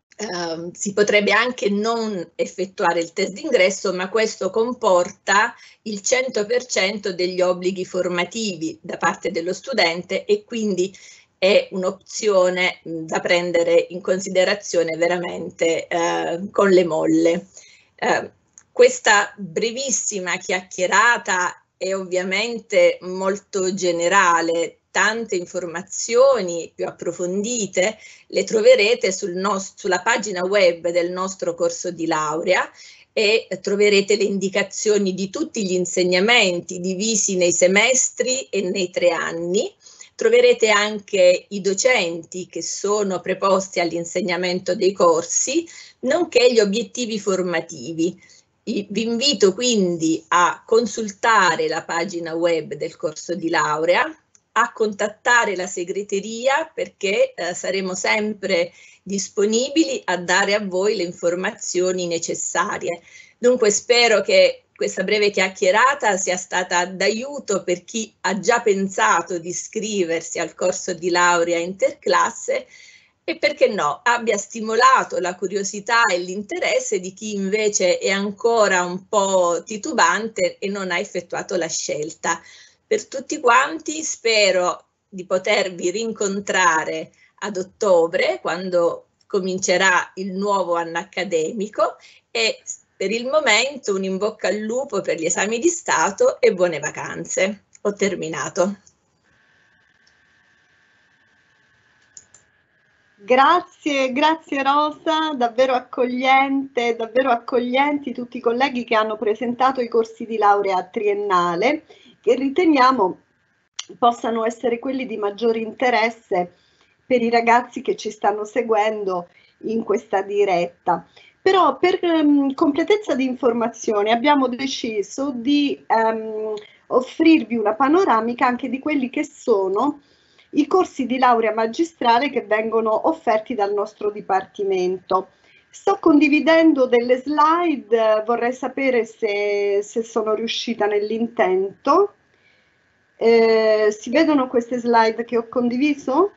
um, si potrebbe anche non effettuare il test d'ingresso, ma questo comporta il cento per cento degli obblighi formativi da parte dello studente e quindi è un'opzione da prendere in considerazione veramente uh, con le molle. Uh, Questa brevissima chiacchierata è ovviamente molto generale, tante informazioni più approfondite le troverete sul nostro, sulla pagina web del nostro corso di laurea e troverete le indicazioni di tutti gli insegnamenti divisi nei semestri e nei tre anni. Troverete anche i docenti che sono preposti all'insegnamento dei corsi, nonché gli obiettivi formativi. Vi invito quindi a consultare la pagina web del corso di laurea, a contattare la segreteria perché eh, saremo sempre disponibili a dare a voi le informazioni necessarie. Dunque spero che questa breve chiacchierata sia stata d'aiuto per chi ha già pensato di iscriversi al corso di laurea interclasse e perché no, abbia stimolato la curiosità e l'interesse di chi invece è ancora un po' titubante e non ha effettuato la scelta. Per tutti quanti spero di potervi rincontrare ad ottobre, quando comincerà il nuovo anno accademico e per il momento un in bocca al lupo per gli esami di Stato e buone vacanze. Ho terminato. Grazie, grazie Rosa, davvero accogliente, davvero accoglienti tutti i colleghi che hanno presentato i corsi di laurea triennale, che riteniamo possano essere quelli di maggiore interesse per i ragazzi che ci stanno seguendo in questa diretta. Però per um, completezza di informazione abbiamo deciso di um, offrirvi una panoramica anche di quelli che sono i corsi di laurea magistrale che vengono offerti dal nostro Dipartimento. Sto condividendo delle slide, vorrei sapere se, se sono riuscita nell'intento. Eh, si vedono queste slide che ho condiviso?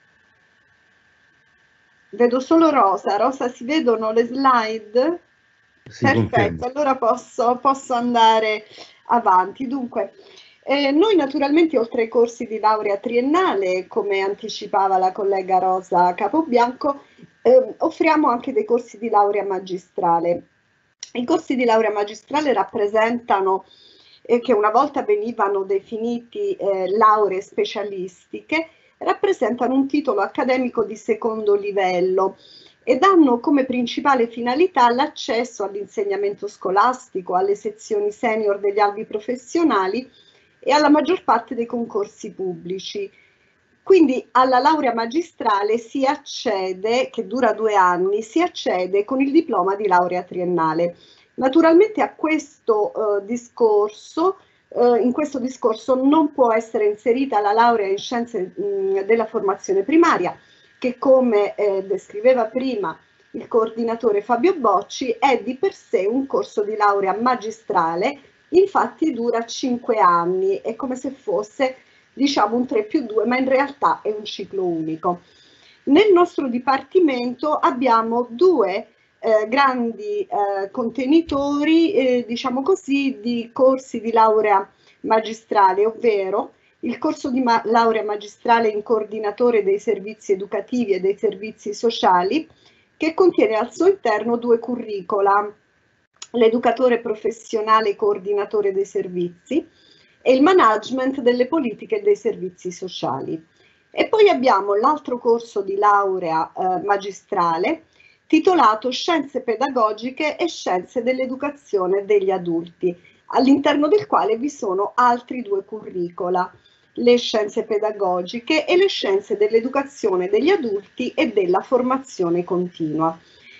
Vedo solo Rosa. Rosa, si vedono le slide? Sì, perfetto, confermo. allora posso, posso andare avanti. Dunque, eh, noi naturalmente oltre ai corsi di laurea triennale, come anticipava la collega Rosa Capobianco, eh, offriamo anche dei corsi di laurea magistrale. I corsi di laurea magistrale rappresentano, eh, che una volta venivano definiti eh, lauree specialistiche, rappresentano un titolo accademico di secondo livello ed hanno come principale finalità l'accesso all'insegnamento scolastico, alle sezioni senior degli albi professionali e alla maggior parte dei concorsi pubblici. Quindi alla laurea magistrale si accede, che dura due anni, si accede con il diploma di laurea triennale. Naturalmente a questo eh, discorso, eh, in questo discorso non può essere inserita la laurea in scienze mh, della formazione primaria, che come eh, descriveva prima il coordinatore Fabio Bocci è di per sé un corso di laurea magistrale, infatti dura cinque anni, è come se fosse diciamo un tre più due, ma in realtà è un ciclo unico. Nel nostro dipartimento abbiamo due eh, grandi eh, contenitori, eh, diciamo così, di corsi di laurea magistrale, ovvero il corso di ma laurea magistrale in coordinatore dei servizi educativi e dei servizi sociali, che contiene al suo interno due curricula, l'educatore professionale coordinatore dei servizi e il management delle politiche e dei servizi sociali. E poi abbiamo l'altro corso di laurea eh, magistrale titolato Scienze pedagogiche e Scienze dell'educazione degli adulti, all'interno del quale vi sono altri due curricula, le scienze pedagogiche e le scienze dell'educazione degli adulti e della formazione continua.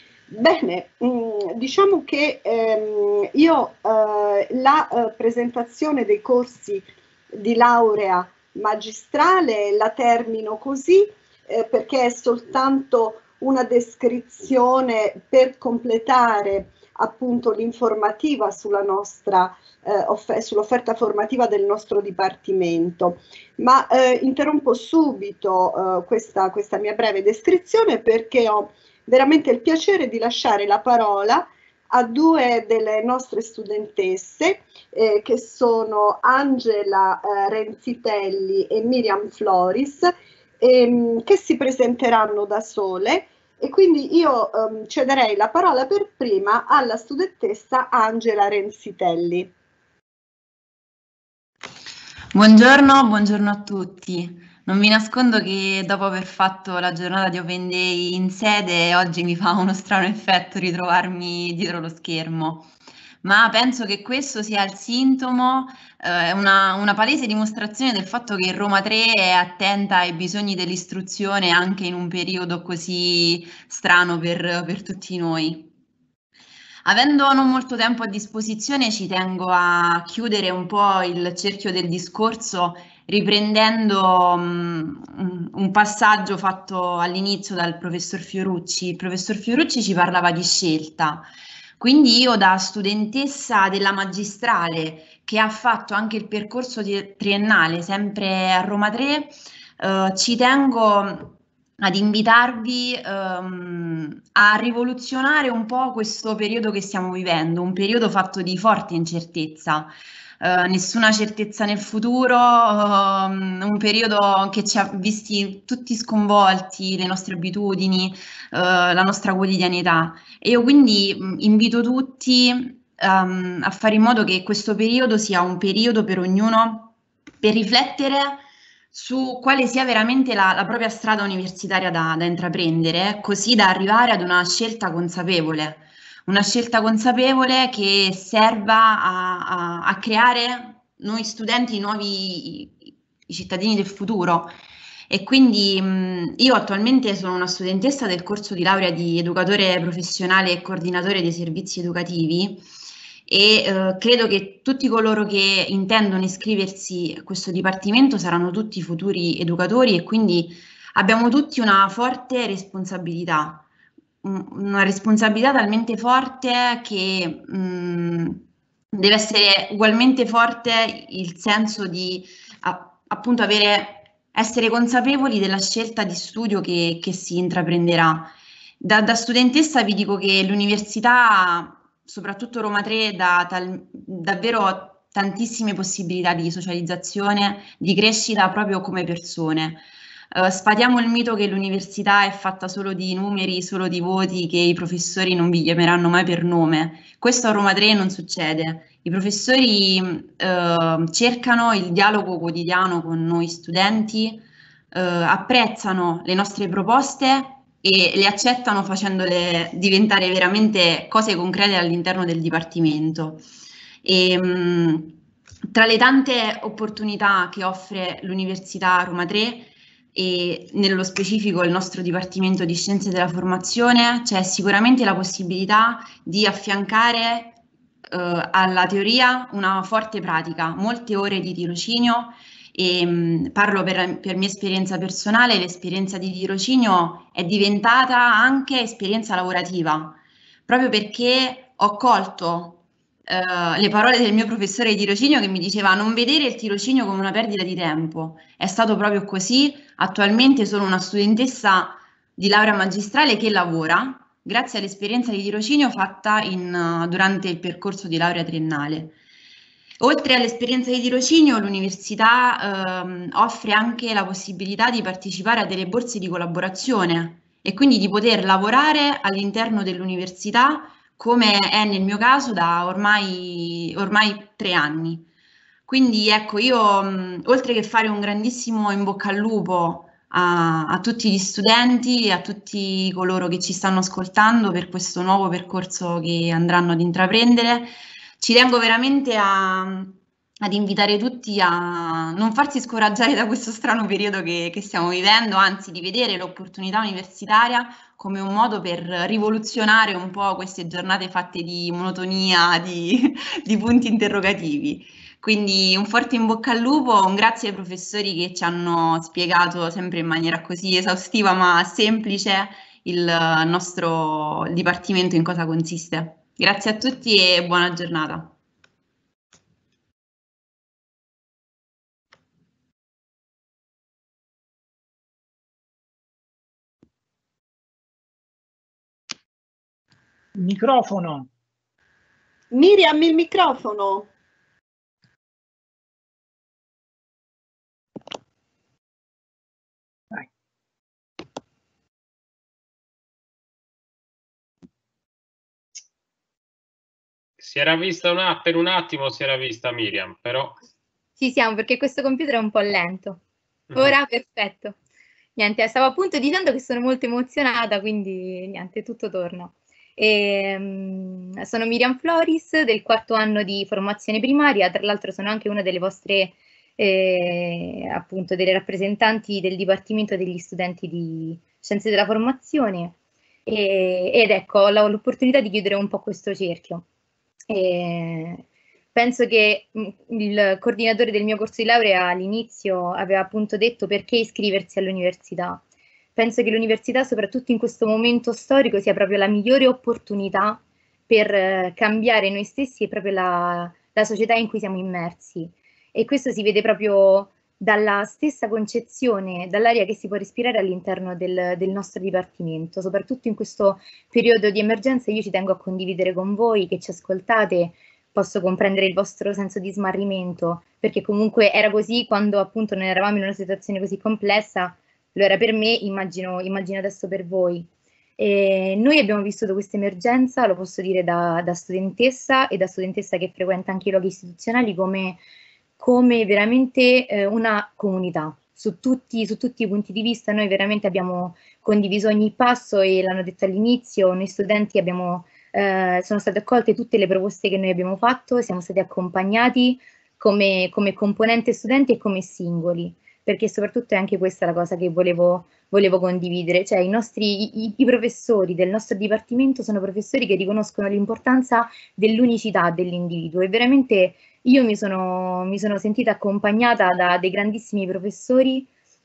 Bene, mh, diciamo che ehm, io eh, la eh, presentazione dei corsi di laurea magistrale la termino così eh, perché è soltanto una descrizione per completare appunto l'informativa sulla nostra eh, sull'offerta formativa del nostro dipartimento, ma eh, interrompo subito eh, questa, questa mia breve descrizione perché ho veramente il piacere di lasciare la parola a due delle nostre studentesse eh, che sono Angela eh, Renzitelli e Miriam Floris, ehm, che si presenteranno da sole. E quindi io um, cederei la parola per prima alla studentessa Angela Renzitelli. Buongiorno, buongiorno a tutti. Non vi nascondo che dopo aver fatto la giornata di Open Day in sede, oggi mi fa uno strano effetto ritrovarmi dietro lo schermo. Ma penso che questo sia il sintomo, eh, una, una palese dimostrazione del fatto che Roma tre è attenta ai bisogni dell'istruzione anche in un periodo così strano per, per tutti noi. Avendo non molto tempo a disposizione, ci tengo a chiudere un po' il cerchio del discorso riprendendo um, un passaggio fatto all'inizio dal professor Fiorucci. Il professor Fiorucci ci parlava di scelta. Quindi io da studentessa della magistrale che ha fatto anche il percorso triennale sempre a Roma tre, eh, ci tengo ad invitarvi um, a rivoluzionare un po' questo periodo che stiamo vivendo, un periodo fatto di forte incertezza. Uh, nessuna certezza nel futuro, uh, un periodo che ci ha visti tutti sconvolti, le nostre abitudini, uh, la nostra quotidianità. E io quindi mh, invito tutti um, a fare in modo che questo periodo sia un periodo per ognuno per riflettere su quale sia veramente la, la propria strada universitaria da, da intraprendere, così da arrivare ad una scelta consapevole. Una scelta consapevole che serva a, a, a creare noi studenti, i nuovi i cittadini del futuro. E quindi mh, io attualmente sono una studentessa del corso di laurea di educatore professionale e coordinatore dei servizi educativi e eh, credo che tutti coloro che intendono iscriversi a questo dipartimento saranno tutti futuri educatori e quindi abbiamo tutti una forte responsabilità, una responsabilità talmente forte che mh, deve essere ugualmente forte il senso di a, appunto avere, essere consapevoli della scelta di studio che, che si intraprenderà. Da, da studentessa vi dico che l'università, soprattutto Roma tre, dà tal, davvero tantissime possibilità di socializzazione, di crescita proprio come persone. Uh, sfatiamo il mito che l'università è fatta solo di numeri, solo di voti, che i professori non vi chiameranno mai per nome. Questo a Roma tre non succede. I professori uh, cercano il dialogo quotidiano con noi studenti, uh, apprezzano le nostre proposte e le accettano facendole diventare veramente cose concrete all'interno del dipartimento. E, mh, tra le tante opportunità che offre l'Università Roma tre e nello specifico il nostro Dipartimento di Scienze della Formazione, c'è sicuramente la possibilità di affiancare eh, alla teoria una forte pratica, molte ore di tirocinio. E, mh, parlo per, per mia esperienza personale, l'esperienza di tirocinio è diventata anche esperienza lavorativa, proprio perché ho colto Uh, le parole del mio professore di tirocinio che mi diceva non vedere il tirocinio come una perdita di tempo. È stato proprio così. Attualmente sono una studentessa di laurea magistrale che lavora grazie all'esperienza di tirocinio fatta in, uh, durante il percorso di laurea triennale. Oltre all'esperienza di tirocinio, l'università uh, offre anche la possibilità di partecipare a delle borse di collaborazione e quindi di poter lavorare all'interno dell'università, come è nel mio caso da ormai, ormai tre anni. Quindi ecco, io mh, oltre che fare un grandissimo in bocca al lupo a, a tutti gli studenti e a tutti coloro che ci stanno ascoltando per questo nuovo percorso che andranno ad intraprendere, ci tengo veramente a, ad invitare tutti a non farsi scoraggiare da questo strano periodo che, che stiamo vivendo, anzi di vedere l'opportunità universitaria come un modo per rivoluzionare un po' queste giornate fatte di monotonia, di, di punti interrogativi. Quindi un forte in bocca al lupo, un grazie ai professori che ci hanno spiegato sempre in maniera così esaustiva ma semplice il nostro dipartimento in cosa consiste. Grazie a tutti e buona giornata. Microfono. Miriam, il microfono. Vai. Si era vista una, per un attimo si era vista Miriam, però... Ci siamo, perché questo computer è un po' lento. Ora, mm-hmm. Perfetto. Niente, stavo appunto dicendo che sono molto emozionata, quindi niente, tutto torna. E, um, sono Miriam Floris, del quarto anno di formazione primaria, tra l'altro sono anche una delle vostre, eh, appunto, delle rappresentanti del Dipartimento degli Studenti di Scienze della Formazione, e, ed ecco, ho l'opportunità di chiudere un po' questo cerchio. E penso che il coordinatore del mio corso di laurea all'inizio aveva appunto detto perché iscriversi all'università. Penso che l'università, soprattutto in questo momento storico, sia proprio la migliore opportunità per eh, cambiare noi stessi e proprio la, la società in cui siamo immersi. E questo si vede proprio dalla stessa concezione, dall'aria che si può respirare all'interno del, del nostro dipartimento. Soprattutto in questo periodo di emergenza io ci tengo a condividere con voi che ci ascoltate. Posso comprendere il vostro senso di smarrimento, perché comunque era così quando appunto non eravamo in una situazione così complessa. Lo era per me, immagino, immagino adesso per voi. E noi abbiamo vissuto questa emergenza, lo posso dire da, da studentessa e da studentessa che frequenta anche i luoghi istituzionali, come, come veramente eh, una comunità. Su tutti, su tutti i punti di vista noi veramente abbiamo condiviso ogni passo e l'hanno detto all'inizio, noi studenti abbiamo, eh, sono state accolte tutte le proposte che noi abbiamo fatto, siamo stati accompagnati come, come componente studenti e come singoli. perché soprattutto è anche questa la cosa che volevo, volevo condividere, cioè i nostri i, i professori del nostro dipartimento sono professori che riconoscono l'importanza dell'unicità dell'individuo e veramente io mi sono, mi sono sentita accompagnata da dei grandissimi professori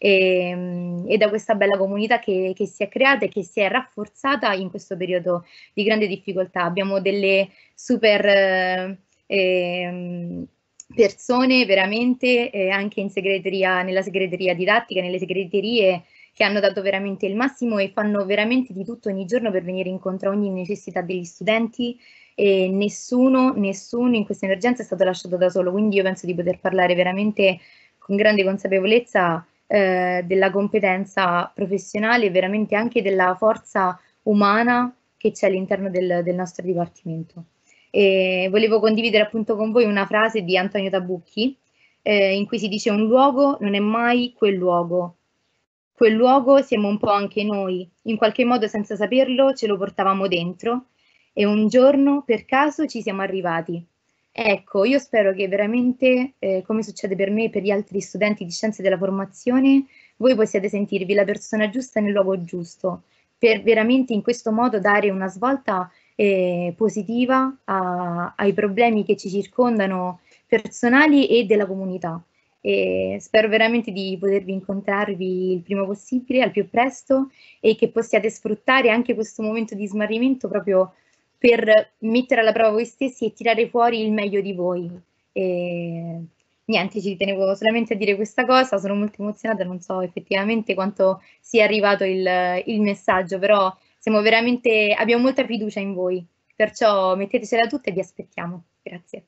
e, e da questa bella comunità che, che si è creata e che si è rafforzata in questo periodo di grande difficoltà. Abbiamo delle super eh, eh, persone veramente eh, anche in segreteria, nella segreteria didattica, nelle segreterie che hanno dato veramente il massimo e fanno veramente di tutto ogni giorno per venire incontro a ogni necessità degli studenti e nessuno, nessuno in questa emergenza è stato lasciato da solo, quindi io penso di poter parlare veramente con grande consapevolezza eh, della competenza professionale e veramente anche della forza umana che c'è all'interno del, del nostro dipartimento. E volevo condividere appunto con voi una frase di Antonio Tabucchi eh, in cui si dice: un luogo non è mai quel luogo, quel luogo siamo un po' anche noi, in qualche modo senza saperlo ce lo portavamo dentro e un giorno per caso ci siamo arrivati. Ecco, io spero che veramente, eh, come succede per me e per gli altri studenti di scienze della formazione, voi possiate sentirvi la persona giusta nel luogo giusto, per veramente in questo modo dare una svolta eh, positiva a, ai problemi che ci circondano personali e della comunità. E spero veramente di potervi incontrarvi il prima possibile, al più presto, e che possiate sfruttare anche questo momento di smarrimento proprio per mettere alla prova voi stessi e tirare fuori il meglio di voi. E niente, ci tenevo solamente a dire questa cosa, sono molto emozionata, non so effettivamente quanto sia arrivato il, il messaggio, però siamo veramente, abbiamo molta fiducia in voi, perciò mettetecela tutta e vi aspettiamo. Grazie.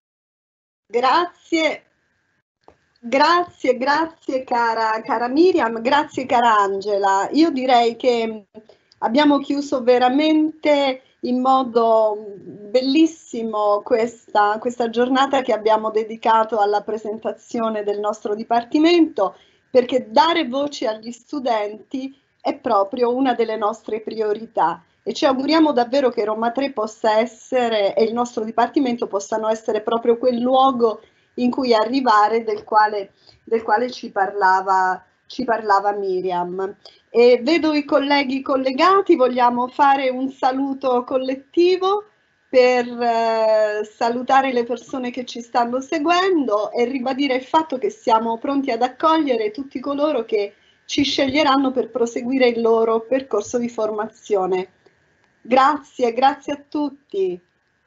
Grazie. Grazie, grazie cara, cara Miriam, grazie cara Angela. Io direi che abbiamo chiuso veramente in modo bellissimo questa, questa giornata che abbiamo dedicato alla presentazione del nostro dipartimento, perché dare voce agli studenti è proprio una delle nostre priorità e ci auguriamo davvero che Roma tre possa essere e il nostro dipartimento possano essere proprio quel luogo in cui arrivare, del quale, del quale ci parlava, ci parlava Miriam. E vedo i colleghi collegati, vogliamo fare un saluto collettivo per eh, salutare le persone che ci stanno seguendo e ribadire il fatto che siamo pronti ad accogliere tutti coloro che ci sceglieranno per proseguire il loro percorso di formazione. Grazie, grazie a tutti.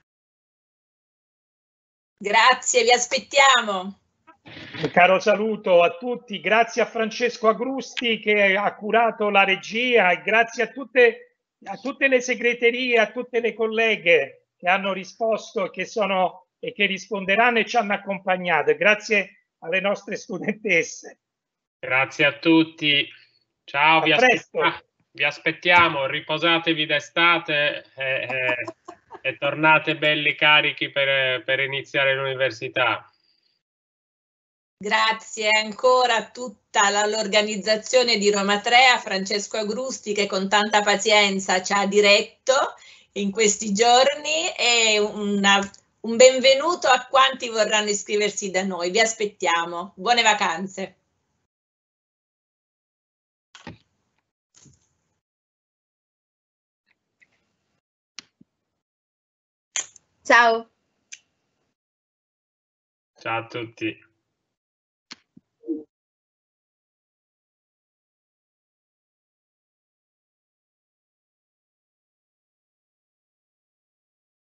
Grazie, vi aspettiamo. Un caro saluto a tutti, grazie a Francesco Agrusti che ha curato la regia e grazie a tutte, a tutte le segreterie, a tutte le colleghe che hanno risposto e che, sono, e che risponderanno e ci hanno accompagnato. Grazie alle nostre studentesse. Grazie a tutti. Ciao, vi, aspetta, vi aspettiamo, riposatevi d'estate e, e, e tornate belli carichi per, per iniziare l'università. Grazie ancora a tutta l'organizzazione di Roma tre, a Francesco Agrusti che con tanta pazienza ci ha diretto in questi giorni e una, un benvenuto a quanti vorranno iscriversi da noi. Vi aspettiamo. Buone vacanze. Ciao. Ciao a tutti.